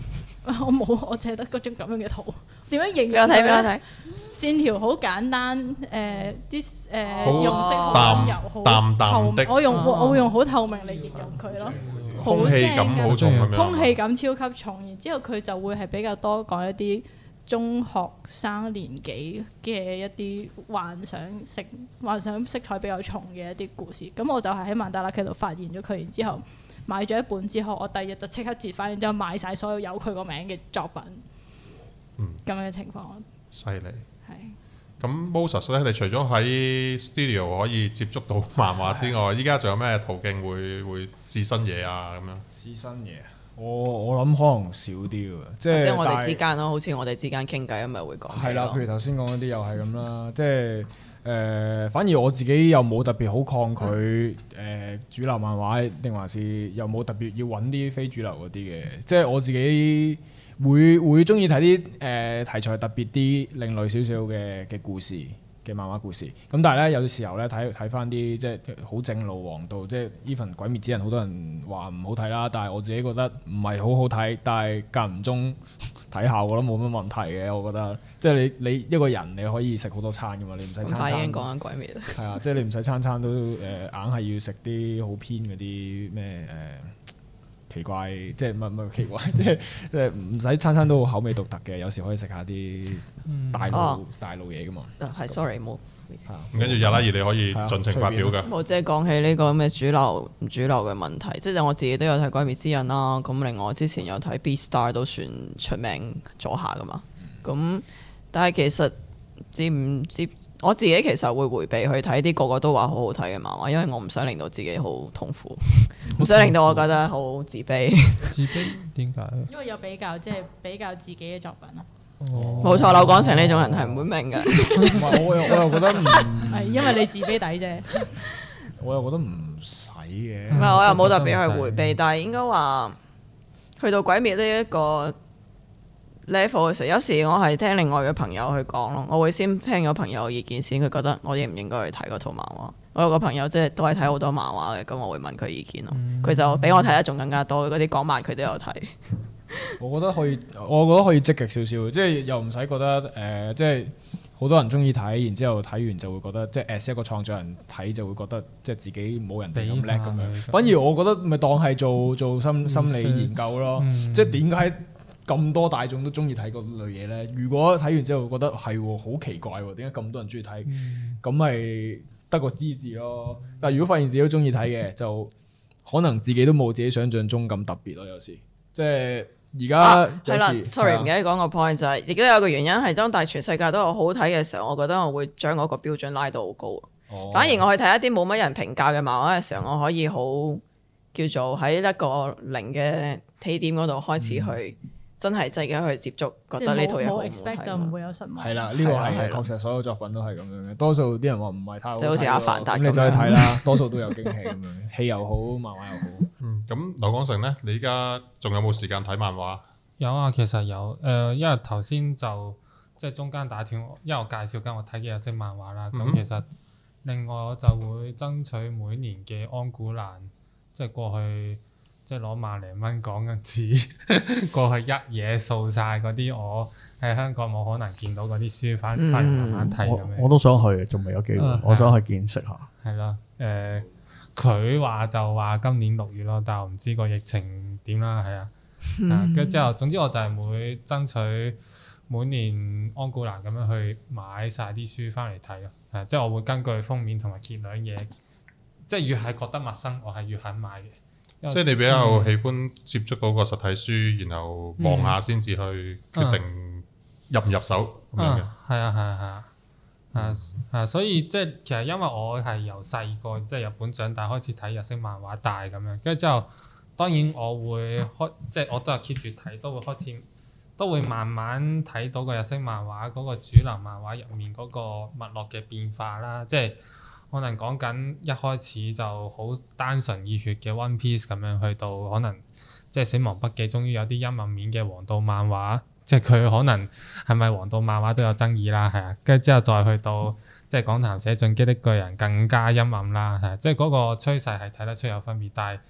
我冇，我淨係得嗰張咁樣嘅圖。點樣形俾我容佢咧？ 睇俾我睇。 線條好簡單，誒啲誒好用色好淡溫柔，好淡淡的透明。我用我哦我會用好透明嚟形容佢咯，好空氣感正㗎好重咁樣。 空氣感超級重，然之後佢就會係比較多講一啲中學生年紀嘅一啲幻想色幻想色彩比較重嘅一啲故事。咁我就係喺曼達拉劇度發現咗佢，然之後買咗一本之後，我第二日就即刻折翻，然之後買晒所有有佢個名嘅作品。 嗯， 咁樣嘅情況犀利。 係。 咁 Moses 咧，你除咗喺 studio 可以接觸到漫畫之外，依家仲有咩途徑會會試新嘢啊？咁樣試新嘢，我我諗可能少啲嘅，即係即係我哋但係之間咯，好似我哋之間傾偈咁咪會講。 係啦，譬如頭先講嗰啲又係咁啦，即係誒、呃，反而我自己又冇特別好抗拒誒、呃、主流漫畫，定還是又冇特別要揾啲非主流嗰啲嘅，即係我自己會會中意睇啲誒題材特別啲、另類少少嘅嘅故事嘅漫畫故事。咁但係咧，有啲時候咧睇睇翻啲即係好正路王道，即係 even 鬼滅之刃好多人話唔好睇啦，但係我自己覺得唔係好好睇，但係間唔中睇下我覺得冇乜問題嘅。我覺得即係你你一個人你可以食好多餐噶嘛，你唔使餐餐咁快已經講緊鬼滅啦。 係啊，即係你唔使餐餐都誒硬係要食啲好偏嗰啲咩誒奇怪，即係唔係唔係奇怪，即係即係唔使餐餐都口味獨特嘅，有時可以食下啲大路、 哦大路嘢噶嘛。 係 sorry 冇係啊咁跟住日拉爾你可以盡情發表㗎。 冇即係講起呢個咁嘅主流唔主流嘅問題，即係我自己都有睇《鬼滅之刃》啦。咁另外之前有睇《Beastars》都算出名咗下噶嘛。咁但係其實接唔接我自己其實會迴避去睇啲個個都話好好睇嘅漫畫，因為我唔想令到自己好痛苦，唔想令到我覺得好自卑。 自卑點解？ 因為有比較，即係比較自己嘅作品咯。 哦冇錯，柳廣成呢種人係唔會明嘅。 唔係我又我又覺得唔， 係因為你自卑底啫。 我又覺得唔使嘅。 唔係我又冇特別去迴避，但係應該話去到鬼滅呢一個 level 嘅時候，有時我係聽另外嘅朋友去講咯，我會先聽咗朋友嘅意見先，佢覺得我應唔應該去睇嗰套漫畫。我有個朋友即係都係睇好多漫畫嘅，咁我會問佢意見咯。佢、就比我睇得仲更加多，嗰啲港漫佢都有睇。 我覺得可以，我覺得可以積極少少，即係又唔使覺得誒、呃，即係好多人中意睇，然之後睇完就會覺得，即係 as 一個創作人睇就會覺得，即係自己冇人哋咁叻咁樣。反而我覺得咪當係做做心心理研究咯， 嗯、 即係點解咁多大眾都中意睇嗰類嘢咧？如果睇完之後覺得係喎，好奇怪喎，點解咁多人中意睇？咁咪、嗯、得個知字咯。但係如果發現自己都中意睇嘅，就可能自己都冇自己想象中咁特別咯。有時即係。而家係啦，sorry 唔記得講個 point 就係、是，亦都有個原因係當大全世界都有好睇嘅時候，我覺得我會將嗰個標準拉到好高。 哦、 反而我去睇一啲冇乜人評價嘅漫畫嘅時候，我可以好叫做喺一個零嘅起點嗰度開始去，嗯、真係自己去接觸，覺得呢套嘢好唔好睇。 冇 expect 就唔會有失望。 係啦，呢個係係確實所有作品都係咁樣嘅。多數啲人話唔係太好睇， 就好似阿凡達咁樣， 咁你再睇啦，多數都有驚喜咁樣，戲又好，漫畫又好。 嗯，咁劉廣成咧，你依家仲有冇時間睇漫畫？ 有啊，其實有誒、呃，因為頭先就即係中間打斷我，因為我介紹緊我睇嘅日式漫畫啦。咁、嗯、其實另外我就會爭取每年嘅安古蘭，即係過去即係攞萬零蚊港銀紙，過去一嘢掃晒嗰啲我喺香港冇可能見到嗰啲書，翻翻嚟慢慢睇咁樣。 我都想去，仲未有機會， 嗯、 我想去見識下。 係啦，誒佢話就話今年六月咯，但係我唔知個疫情點啦，係啊。跟住之後，總之我就係會爭取每年安古蘭咁樣去買晒啲書翻嚟睇咯。係，即係我會根據封面同埋結兩嘢，即係越係覺得陌生，我係越肯買嘅。 即係你比較喜歡接觸到個實體書，然後望下先至去決定入唔入手咁樣嘅。 係啊係啊係啊係啊係啊，所以即係其實因為我係由細個即係日本長大開始睇日式漫畫大咁樣，跟住之後。當然我會開，即係我都係 keep 住睇，都會開始，都會慢慢睇到個日式漫畫嗰個主流漫畫入面嗰個脈絡嘅變化啦。即係可能講緊一開始就好單純熱血嘅 One Piece 咁樣，去到可能即係死亡筆記終於有啲陰暗面嘅王道漫畫，即係佢可能係咪王道漫畫都有爭議啦，係啊。跟住之後再去到即係講談寫進擊的巨人更加陰暗啦，係即係嗰個趨勢係睇得出有分別，但係。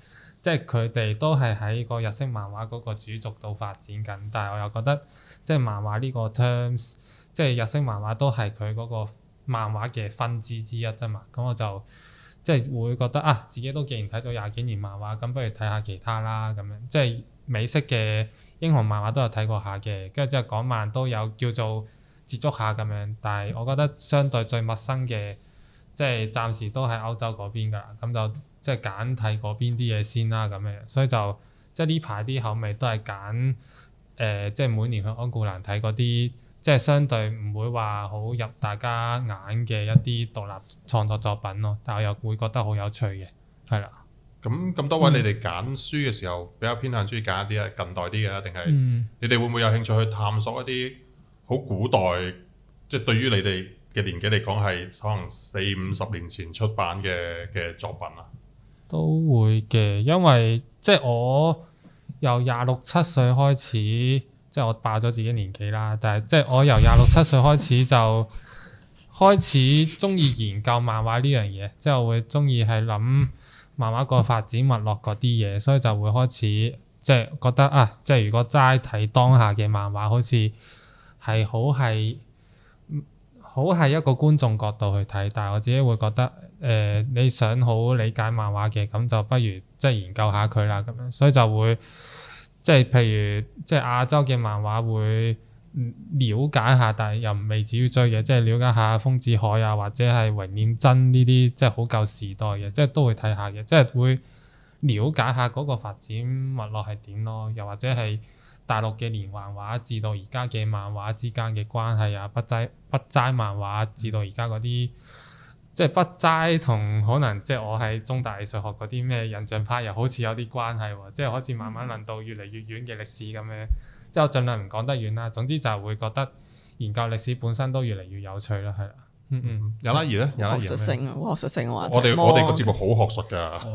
即係佢哋都係喺個日式漫畫嗰個主軸度發展緊，但係我又覺得即係漫畫呢個 terms，即係日式漫畫都係佢嗰個漫畫嘅分支之一啫嘛。咁我就即係會覺得啊，自己都既然睇咗廿幾年漫畫，咁不如睇下其他啦咁樣。即係美式嘅英雄漫畫都有睇過下嘅，跟住之後港漫都有叫做接觸下咁樣。但係我覺得相對最陌生嘅，即係暫時都係歐洲嗰邊㗎啦。咁就即係揀睇嗰邊啲嘢先啦咁樣。所以就即係呢排啲口味都係揀誒，即係每年去安古蘭睇嗰啲。即係相對唔會話好入大家眼嘅一啲獨立創作作品咯，但我又會覺得好有趣嘅，係啦。 咁咁多位你哋揀書嘅時候，比較偏向中意揀一啲近代啲嘅啦，定係嗯你哋會唔會有興趣去探索一啲好古代，即係對於你哋嘅年紀嚟講係可能四五十年前出版嘅嘅作品啊？ 都會嘅，因為即係我由廿六七歲開始。即係我爆咗自己年紀啦，但係即係我由廿六七歲開始就開始中意研究漫畫呢樣嘢，即係我會中意係諗漫畫個發展脈絡嗰啲嘢，所以就會開始即係覺得啊，即係如果齋睇當下嘅漫畫，好似係好係好係一個觀眾角度去睇，但係我自己會覺得誒、呃，你想好理解漫畫嘅，咁就不如即係研究下佢啦咁樣，所以就會。即係譬如，即係亞洲嘅漫畫會了解下，但係又未至於追嘅，即係了解下豐子愷啊，或者係榮念真呢啲，即係好舊時代嘅，即係都會睇下嘅，即係會了解下嗰個發展脈絡係點咯，又或者係大陸嘅連環畫至到而家嘅漫畫之間嘅關係啊，北齋北齋漫畫至到而家嗰啲。即係北齋同可能即係我喺中大藝術學嗰啲咩印象派又好似有啲關係喎，即係好似慢慢論到越嚟越遠嘅歷史咁樣，即係我盡量唔講得遠啦。總之就係會覺得研究歷史本身都越嚟越有趣啦，係啦。嗯嗯， 有啦兒咧，有啦兒學術性，學術性嘅話題。 我哋我哋個節目好學術㗎。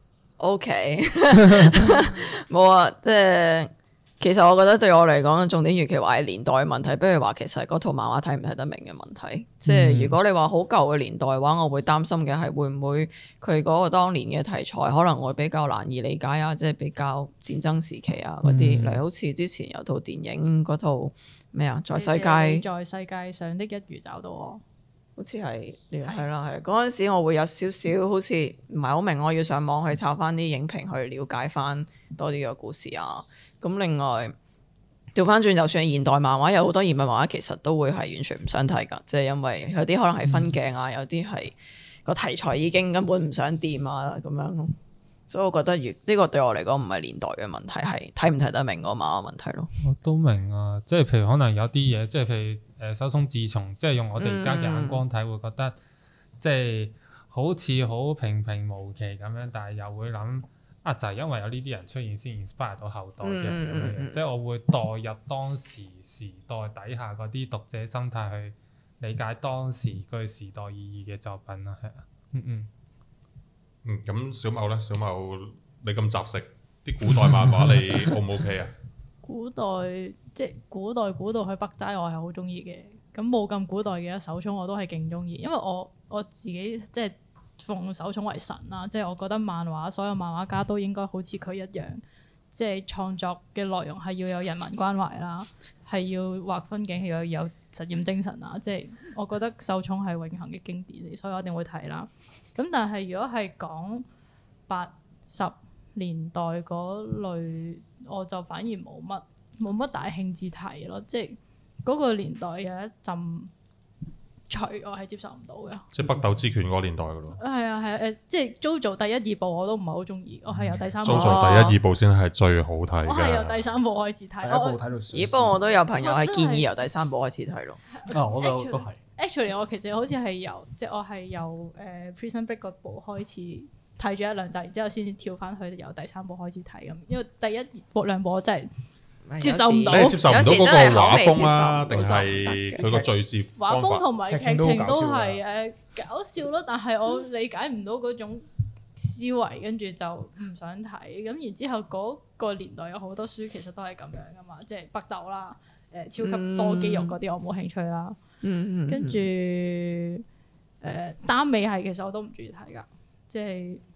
O K，冇啊，即係。其實我覺得對我嚟講，重點與其話係年代嘅問題，不如話其實嗰套漫畫睇唔睇得明嘅問題。即係如果你話好舊嘅年代嘅話，我會擔心嘅係會唔會佢嗰個當年嘅題材可能會比較難以理解啊，即係比較戰爭時期啊嗰啲，例如、嗯、好似之前有套電影嗰套咩啊，在世界在世界上的一魚找到我。 好似係係啦係，嗰陣時我會有少少好似唔係好明，我要上網去抄翻啲影評去了解翻多啲個故事啊。咁另外調翻轉，就算係現代漫畫，有好多現代漫畫其實都會係完全唔想睇㗎，即係因為有啲可能係分鏡啊，有啲係個題材已經根本唔想掂啊咁樣。所以我覺得呢、呢個對我嚟講唔係年代嘅問題，係睇唔睇得明個漫畫問題咯。 我都明啊，即係譬如可能有啲嘢，即係譬如。誒手塚治虫，即係用我哋而家嘅眼光睇，嗯、會覺得即係好似好平平無奇咁樣，但係又會諗啊，就係、是、因為有呢啲人出現先 inspire 到後代嘅咁樣，嗯嗯、即係我會代入當時時代底下嗰啲讀者心態去理解當時具時代意義嘅作品啦，係啊，嗯嗯嗯，咁小茂咧，小茂你咁雜食啲古代漫畫，你 O 唔 OK 啊？ 古代即係古代古到去北齋，我係好中意嘅。咁冇咁古代嘅手塚我都係勁中意，因為我我自己即係奉手塚為神啦。即係我覺得漫畫所有漫畫家都應該好似佢一樣，即係創作嘅內容係要有人民關懷啦，係要劃分鏡，係要有實驗精神啊。即係我覺得手塚係永恆嘅經典，所以我一定會睇啦。咁但係如果係講八十年代嗰類，我就反而冇乜冇乜大興致睇咯，即係嗰個年代有一陣除我係接受唔到嘅。即係北斗之拳嗰個年代噶咯。 係啊係啊誒，即係 JoJo 第一二部我都唔係好中意，我係由第三部。 JoJo 第一二部先係最好睇嘅。 我係由第三部開始睇。 第一部睇到。 咦？不過我都有朋友係建議由第三部開始睇咯。 啊，我都都係。 Actually，我其實好似係由即係我係由誒 Prison Break 嗰部開始。睇咗一兩集，然之後先至跳翻去由第三部開始睇咁，因為第一部兩部我真係接受唔到， 接受唔到嗰個畫風啊，定係佢個敘事畫風同埋劇情都係誒搞笑咯，但係我理解唔到嗰種思維，跟住就唔想睇。咁然之後嗰個年代有好多書其實都係咁樣噶嘛，即係北斗啦，誒超級多肌肉嗰啲我冇興趣啦，跟住誒耽美係其實我都唔中意睇噶，即係。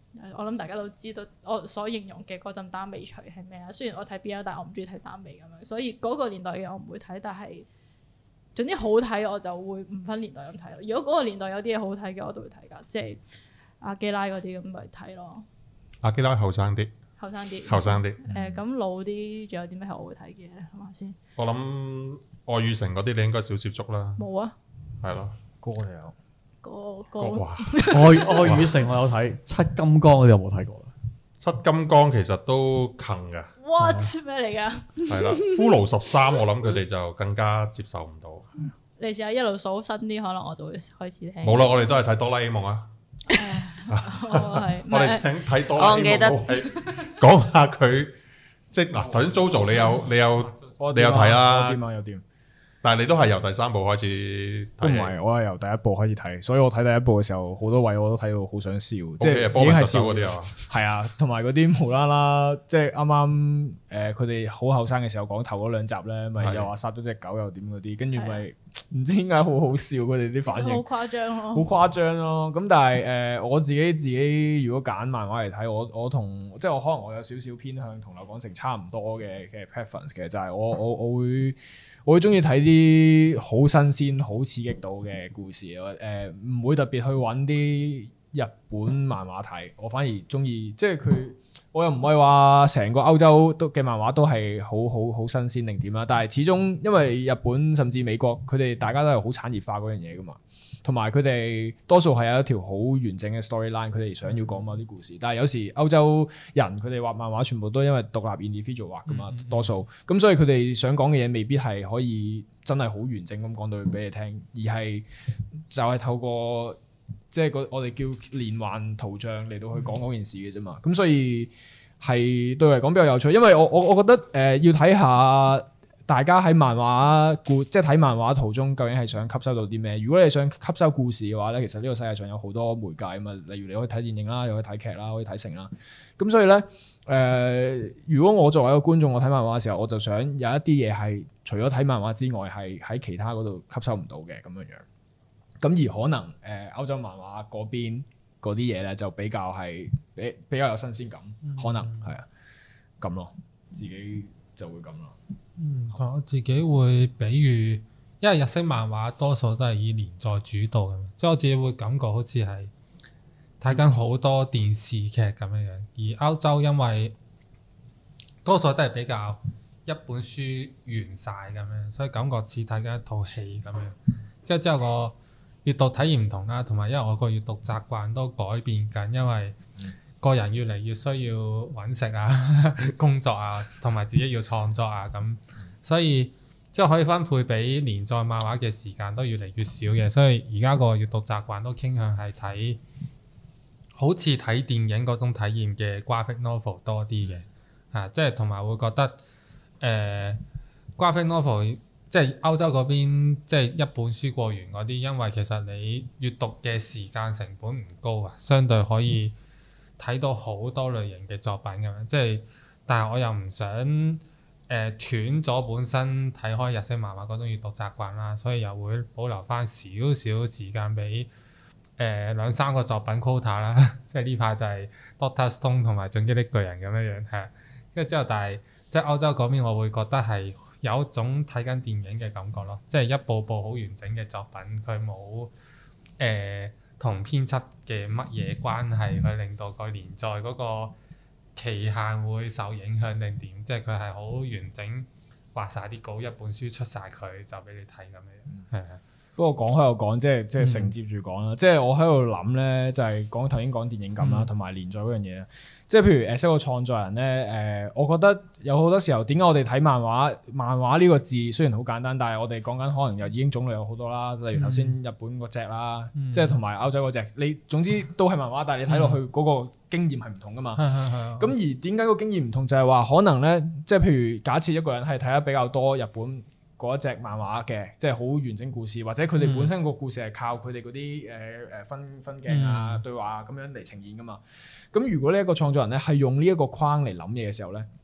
我諗大家都知道我所形容嘅嗰陣耽美除係咩啦。雖然我睇 B L，但我唔中意睇耽美咁樣，所以嗰個年代嘅我唔會睇。但係總之好睇我就會唔分年代咁睇咯。如果嗰個年代有啲嘢好睇嘅，我都會睇㗎，即係阿基拉嗰啲咁咪睇咯。 阿基拉後生啲， 後生啲， 後生啲。 誒咁老啲，仲有啲咩我會睇嘅？諗下先。 我諗愛與誠嗰啲你應該少接觸啦。 冇啊， 係咯， 歌就有。 個個哇！ 愛愛與誠我有睇，七金剛嗰啲有冇睇過？ 七金剛其實都近㗎， what 咩嚟㗎？ 係啦。骷髏十三我諗佢哋就更加接受唔到。 你試下一路數新啲，可能我就會開始聽。 冇啦，我哋都係睇哆啦 A 夢啊！ 我係我哋請睇哆啦 A 我記得夢係講下佢，即係嗱頭先 JoJo 你有你有你有睇啦有，掂啊有掂。 但係你都係由第三部開始睇嘅。 都唔係，我係由第一部開始睇，所以我睇第一部嘅時候，好多位我都睇到好想笑，即係波紋疾已經係笑手嗰啲啊嘛。 係啊，同埋嗰啲無啦啦，即係啱啱誒佢哋好後生嘅時候講頭嗰兩集咧，咪係又話殺咗隻狗又點嗰啲，跟住咪唔知點解好好笑佢哋啲反好應， 誇張咯。 好誇張咯。咁但係誒、呃、我自己自己如果揀漫畫嚟睇，我我同即係我可能我有少少偏向同劉廣成差唔多嘅嘅 preference 嘅，就係、是、我我我會。我會中意睇啲好新鮮、好刺激到嘅故事，我誒唔會特別去揾啲日本漫畫睇，我反而中意即係佢，我又唔係話成個歐洲都嘅漫畫都係好好好新鮮定點啦，但係始終因為日本甚至美國佢哋大家都係好產業化嗰樣嘢噶嘛。同埋佢哋多數係有一條好完整嘅 storyline，佢哋想要講某啲故事。但係有時歐洲人佢哋畫漫畫全部都因為獨立 individual 畫噶嘛，嗯嗯、多數咁所以佢哋想講嘅嘢未必係可以真係好完整咁講到俾你聽，而係就係透過即係、就是、我哋叫連環圖像嚟到去講嗰件事嘅啫嘛。咁所以係對我嚟講比較有趣，因為我我我覺得誒、呃、要睇下。大家喺漫畫故即係睇漫畫途中，究竟係想吸收到啲咩？如果你想吸收故事嘅話咧，其實呢個世界上有好多媒介啊嘛。例如你可以睇電影啦，你可以睇劇啦，可以睇成啦。咁所以咧，誒、呃，如果我作為一個觀眾，我睇漫畫嘅時候，我就想有一啲嘢係除咗睇漫畫之外，係喺其他嗰度吸收唔到嘅咁樣樣。咁而可能誒、呃、歐洲漫畫嗰邊嗰啲嘢咧，就比較係比比較有新鮮感，嗯、可能係啊咁咯，自己就會咁咯。 嗯，我自己會比喻，因為日式漫畫多數都係以連載主導嘅，即係我自己會感覺好似係睇緊好多電視劇咁樣樣。而歐洲因為多數都係比較一本書完晒咁樣，所以感覺似睇緊一套戲咁樣。跟住之後個閱讀體驗唔同啦，同埋因為我個閱讀習慣都改變緊，因為個人越嚟越需要揾食啊、工作啊，同埋自己要創作啊咁，所以即係可以分配俾連載漫畫嘅時間都越嚟越少嘅，所以而家個閱讀習慣都傾向係睇好似睇電影嗰種體驗嘅 graphic novel 多啲嘅，啊，即係同埋會覺得誒、呃、graphic novel 即係歐洲嗰邊即係一本書過完嗰啲，因為其實你閱讀嘅時間成本唔高啊，相對可以睇到好多類型嘅作品咁樣，即係，但係我又唔想誒、呃、斷咗本身睇開日式漫畫嗰種閱讀習慣啦，所以又會保留翻少少時間俾誒、呃、兩三個作品 quota 啦，即係呢排就係 Doctor Stone 同埋進擊的巨人咁樣樣係，跟住之後但係即係歐洲嗰邊，我會覺得係有一種睇緊電影嘅感覺咯，即係一部部好完整嘅作品，佢冇誒同編輯嘅乜嘢關係，去令到個連載嗰個期限會受影響定點？即係佢係好完整畫晒啲稿，一本書出晒佢就俾你睇咁樣。係啊、嗯， 不過講開又講，即係即係承接住講啦。即係我喺度諗咧，就係講頭先講電影咁啦，同埋、嗯、連載嗰樣嘢。即係譬如誒，識個創作人咧，誒、呃，我覺得有好多時候，點解我哋睇漫畫？漫畫呢個字雖然好簡單，但係我哋講緊可能又已經種類有好多啦。例如頭先日本嗰隻啦，嗯、即係同埋歐洲嗰隻，你總之都係漫畫，但係你睇落去嗰個經驗係唔同噶嘛。咁、嗯、而點解個經驗唔同？就係話可能咧，即係譬如假設一個人係睇得比較多日本嗰一隻漫畫嘅，即係好完整故事，或者佢哋本身個故事係靠佢哋嗰啲誒誒分分鏡啊、嗯、對話咁樣嚟呈現噶嘛。咁如果呢一個創作人咧係用呢一個框嚟諗嘢嘅時候咧，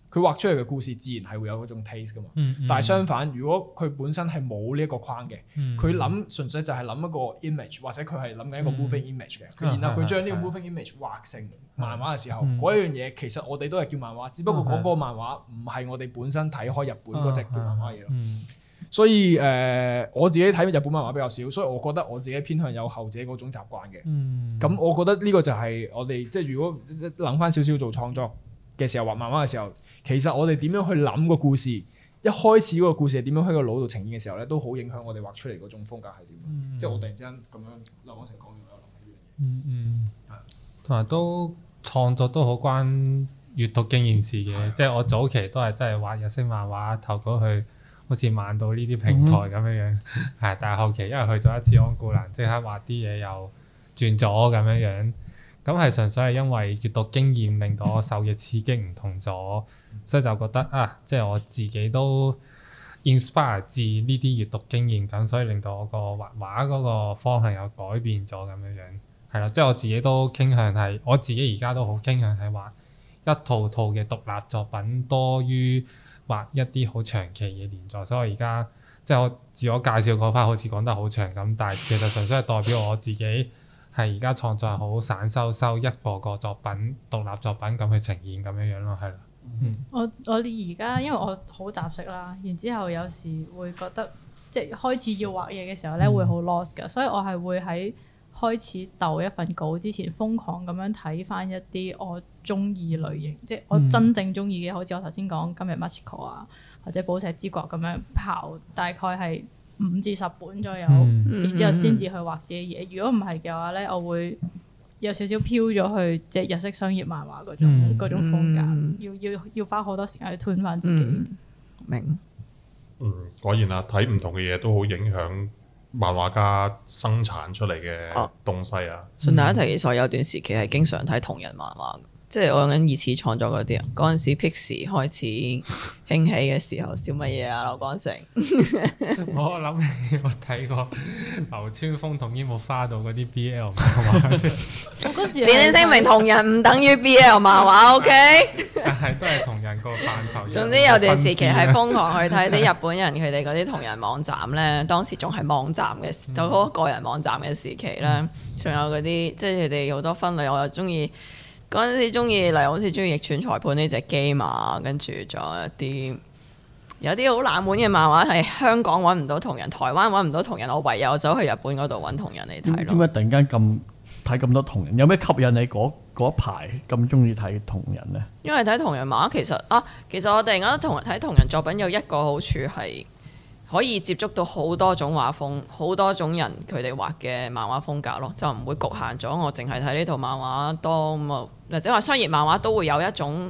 佢畫出嚟嘅故事自然係會有嗰種 taste 噶嘛。 嗯嗯但係相反，如果佢本身係冇呢一個框嘅， 嗯佢諗純粹就係諗一個 image，或者佢係諗緊一個 moving image 嘅，佢嗯然後佢將呢個係係 moving image 畫成漫畫嘅時候， 嗯嗰一樣嘢其實我哋都係叫漫畫，只不過嗰個漫畫唔係我哋本身睇開日本嗰隻叫漫畫嘢咯。 嗯所以誒、呃，我自己睇日本漫畫比較少，所以我覺得我自己偏向有後者嗰種習慣嘅。 嗯咁、我覺得呢個就係我哋即係如果諗翻少少做創作嘅時候畫漫畫嘅時候，其實我哋點樣去諗個故事，一開始嗰個故事係點樣喺個腦度呈現嘅時候咧，都好影響我哋畫出嚟嗰種風格係點。 嗯即係我突然之間咁樣劉光成講完，我有諗起呢樣嘢。 嗯嗯，同埋都創作都好關閱讀經驗事嘅，即係我早期都係真係畫日式漫畫，投稿去好似萬度呢啲平台咁樣樣，係、但係後期因為去咗一次安古蘭，即刻畫啲嘢又轉咗咁樣樣，咁係純粹係因為閱讀經驗令到我受嘅刺激唔同咗，所以就覺得啊，即係我自己都 inspire 自呢啲閱讀經驗，咁所以令到我個畫畫嗰個方向有改變咗咁樣樣，係啦，即係我自己都傾向係，我自己而家都好傾向係畫一套套嘅獨立作品多於畫一啲好長期嘅連載，所以我而家即係我自我介紹嗰 part 好似講得好長咁，但係其實純粹係代表我自己係而家創作係好散收收一個個作品獨立作品咁去呈現咁樣樣咯，係啦。嗯我我而家因為我好雜食啦，然之後有時會覺得即係開始要畫嘢嘅時候咧，會好 lost 㗎，所以我係會喺開始鬥一份稿之前，瘋狂咁樣睇翻一啲我中意類型，即係我真正中意嘅，好似我頭先講今日 Machiko 啊，或者寶石之國咁樣刨，大概係五至十本左右， 嗯然之後先至去畫自己嘢。如果唔係嘅話咧，我會有少少飄咗去即係日式商業漫畫嗰種嗯嗰種風格， 嗯要要要花好多時間去吞翻自己。 嗯，明。 嗯，果然啊，睇唔同嘅嘢都好影響漫畫家生產出嚟嘅哦東西啊。 順帶一提，其實我有段時期係經常睇同人漫畫嘅，即係我講緊二次創作嗰啲啊。嗰陣時 Pixie 開始興起嘅時候，笑乜嘢啊？劉光成， 我諗起我睇過流川楓同櫻木花道嗰啲 B L 漫畫， 我嗰時先先聲明，同人唔等於 B L 漫畫，OK？ 但係都係同人個範疇。 總之有段時期係瘋狂去睇啲日本人佢哋嗰啲同人網站咧，當時仲係網站嘅時，就嗰個個人網站嘅時期咧，仲有嗰啲即係佢哋好多分類，我又中意嗰陣時中意，例如好似中意逆轉裁判呢隻 game 啊，跟住仲有一啲有啲好冷門嘅漫畫係香港揾唔到同人，台灣揾唔到同人，我唯有走去日本嗰度揾同人嚟睇點點咯。 解突然間咁睇咁多同人？有咩吸引你嗰嗰一排咁中意睇同人咧？ 因為睇同人漫畫其實啊，其實我突然間同睇同人作品有一個好處係可以接觸到好多種畫風，好多種人佢哋畫嘅漫畫風格咯，就唔會局限咗我淨係睇呢套漫畫多咁啊，或者話商業漫畫都會有一種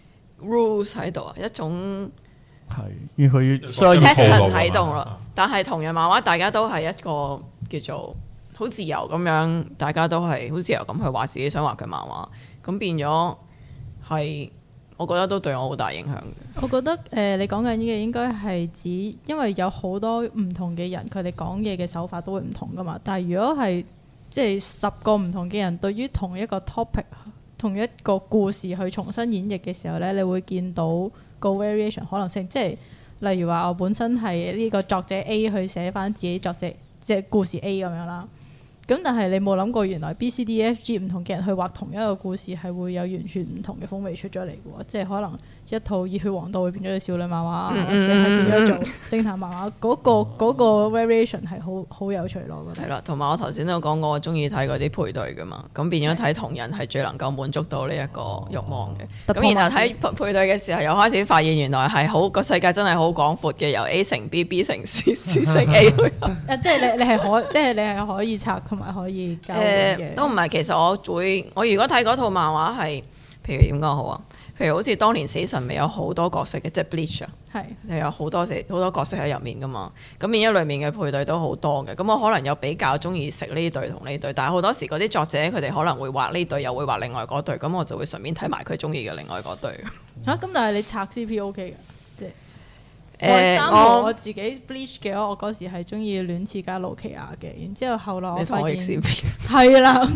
rules 喺度啊，一種係，因為佢商業一個套 pattern 路啊嘛喺度咯。但係同人漫畫大家都係一個叫做好自由咁樣，大家都係好自由咁去畫自己想畫嘅漫畫，咁變咗係我覺得都對我好大影響嘅。 我覺得誒、呃，你講緊嘅應該係指，因為有好多唔同嘅人，佢哋講嘢嘅手法都會唔同噶嘛。但係如果係即係十個唔同嘅人對於同一個 topic、同一個故事去重新演繹嘅時候咧，你會見到個 variation 可能性。即係例如話，我本身係呢個作者 A 去寫翻自己作者即係故事 A 咁樣啦。咁但係你冇諗過，原來 B、C、D、F、G 唔同嘅人去畫同一個故事，係會有完全唔同嘅風味出咗嚟嘅喎。即係可能一套熱血王道會變咗做少女漫畫， 嗯或者係變咗做偵探漫畫，嗰、個嗰、個 variation 係好好有趣咯。我覺得係啦，同埋我頭先都講過，我中意睇嗰啲配對噶嘛，咁變咗睇同人係最能夠滿足到呢一個慾望嘅。咁、 突破然後睇配配對嘅時候，又開始發現原來係好個世界真係好廣闊嘅，由 A 乘 B、B 乘 C、C 乘 A 去。 誒，即係你你係可，即係你係可以拆同埋可以交換嘅。 誒都唔係，其實我會我如果睇嗰套漫畫係，譬如點講好啊？譬如好似當年死神咪有好多角色嘅，即係 Bleach 啊。 係係有好多好多角色喺入面噶嘛，咁變咗裡面嘅配對都好多嘅，咁我可能有比較中意食呢對同呢對，但係好多時嗰啲作者佢哋可能會畫呢對，又會畫另外嗰對，咁我就會順便睇埋佢中意嘅另外嗰對。 嚇，咁但係你拆 C P OK 嘅，即係。 誒三我我自己 bleach 嘅話，我嗰時係中意戀刺加露琪亞嘅，然之後後來我你同我發現 X P 係啦，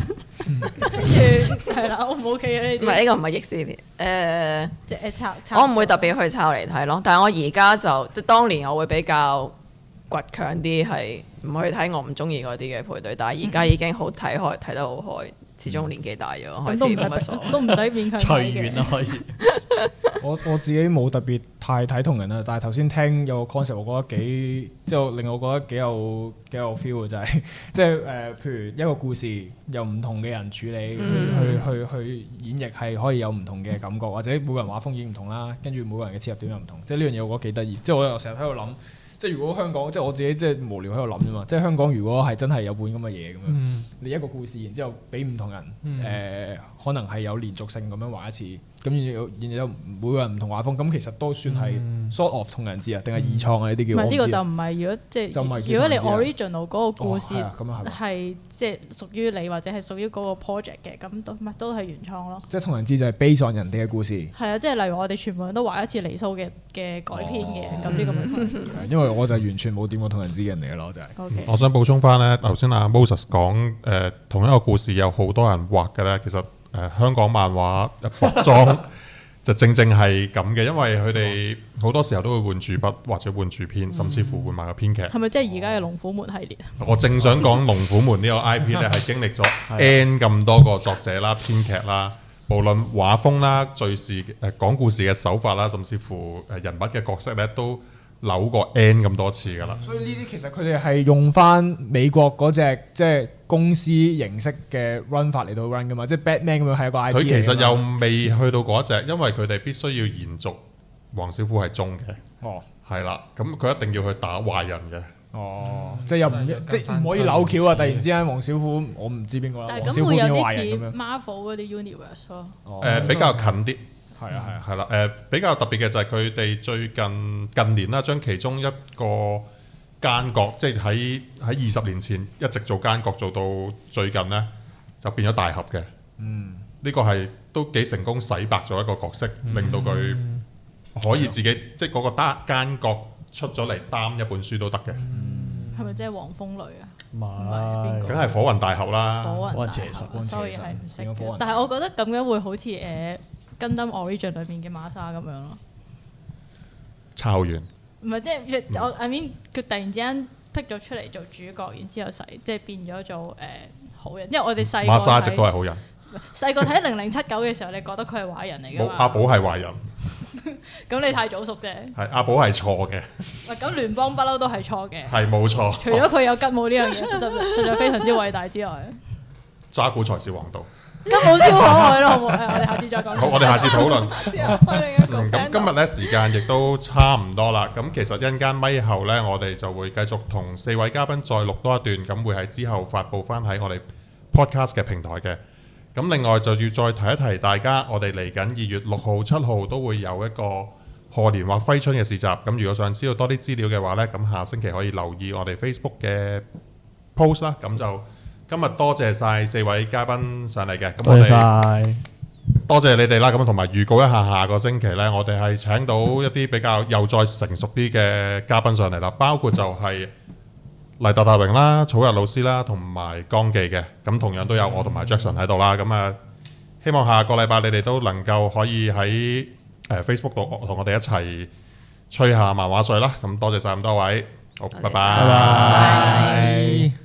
跟住係啦，O 唔 OK 啊？呢啲唔係呢個唔係逆思片，誒、 即係抄抄。 我唔會特別去抄嚟睇咯。但係我而家就即係當年我會比較倔強啲，係唔去睇我唔中意嗰啲嘅配對。但係而家已經好睇開，睇得好開。始終年紀大咗，開始咁都唔冇乜所謂。 使都唔使勉強睇隨嘅緣啦可以。 我我自己冇特別太睇同人啦，但係頭先聽有個 concept，我覺得幾即係令我覺得幾有幾有 feel 嘅就係即係誒，譬如一個故事由唔同嘅人處理， 嗯去去去去演繹係可以有唔同嘅感覺，或者每個人畫風已經唔同啦，跟住每個人嘅切入點又唔同，即係呢樣嘢我覺得幾得意。即係我又成日喺度諗。即係如果香港，即係我自己即係無聊喺度諗啫嘛。即係香港如果係真係有本咁嘅嘢咁樣， 嗯你一個故事，然之後俾唔同人誒、 嗯呃，可能係有連續性咁樣畫一次，咁然後然後每個人唔同畫風，咁其實都算係 sort of 同人誌啊，定係二創啊呢啲叫？ 唔係呢個我知就唔係，如果即就唔係係如果你叫同人誌 original 嗰個故事哦係啊咁啊係嘛係即係屬於你或者係屬於嗰個 project 嘅，咁都咪都係原創咯。 即係同人誌就係 base on 人哋嘅故事。 係啊，即係例如我哋全部人都畫一次離騷嘅嘅改編嘅，咁呢個咪同人誌咯。 因為我就完全冇掂過同人誌嘅人嚟嘅咯，就係、 O K， 我想補充翻咧，頭先阿 Moses 講誒、呃、同一個故事有好多人畫嘅咧，其實誒、呃、香港漫畫服裝就正正係咁嘅，因為佢哋好多時候都會換主筆或者換主編，甚至乎換埋個編劇。 係咪即係而家嘅龍虎門系列啊？ 我正想講《龍虎門》呢個 I P 咧，係經歷咗 N 咁多個作者啦、編劇啦，無論畫風啦、敘事誒講故事嘅手法啦，甚至乎誒人物嘅角色咧，都扭過 N 咁多次㗎啦。 所以呢啲其實佢哋係用翻美國嗰隻即係公司形式嘅 run 法嚟到 run 噶嘛，即係 Batman 咁樣係一個 I P 佢其實嚟㗎嘛又未去到嗰隻，因為佢哋必須要延續黃小虎係忠嘅， 哦係啦，咁佢一定要去打壞人嘅。 哦，即係又唔嗯即係唔可以扭橋啊！突然之間黃小虎我唔知邊個啦， 但係黃小虎變咗咁會有啲似壞人咁樣。 Marvel 嗰啲 universe 咯。 哦誒比較近啲， 係啊係啊， 係啦，誒比較特別嘅就係佢哋最近近年啦，將其中一個奸角，即係喺喺二十年前一直做奸角，做到最近呢，就變咗大俠嘅。 嗯， 呢個係都幾成功洗白咗一個角色，令到佢可以自己即係嗰個單奸角出咗嚟擔一本書都得嘅。 係咪即係黃蜂女啊？ 唔唔係邊個梗係火雲大俠啦。 火雲大火雲邪神俠，sorry 火雲邪神係唔識變咗火雲嘅。但係我覺得咁樣會好似誒《Gundam Origin》裏面嘅馬莎咁樣咯。 抄完唔係即係我 I mean 佢突然之間辟咗出嚟做主角，然之後使即係變咗做誒、好人。因為我哋細個馬莎一直都係睇好人， 細個睇零零七九嘅時候，你覺得佢係壞人嚟㗎嘛？ 冇阿寶係壞人， 咁你太早熟啫。 係阿寶係錯嘅， 喂，咁聯邦不嬲都係錯嘅。 係冇錯。 除咗佢有吉姆呢樣嘢，實實在非常之偉大之外， 渣古才是王道。 吉姆超可愛咯，好唔好？誒我哋下次再講。 好，我哋下次討論。 之後開另一個嗯咁 panel 今日咧時間亦都差唔多啦。咁其實一陣間咪後咧，我哋就會繼續同四位嘉賓再錄多一段，咁會喺之後發布翻喺我哋 podcast 嘅平台嘅。咁另外就要再提一提大家，我哋嚟緊二月六號、七號都會有一個賀年或揮春嘅市集。咁如果想知道多啲資料嘅話咧，咁下星期可以留意我哋 Facebook 嘅 post 啦。咁就今日多謝晒四位嘉賓上嚟嘅。咁我哋晒。 多謝你哋啦，咁同埋預告一下下個星期呢，我哋係請到一啲比較又再成熟啲嘅嘉賓上嚟啦，包括就係黎達達榮啦、草日老師啦，同埋江記嘅，咁同樣都有我同埋 Jackson 喺度啦，咁啊，希望下個禮拜你哋都能夠可以喺誒 Facebook 度同我哋一齊吹下漫畫水啦，咁多謝晒咁多位，好，拜拜。 拜拜。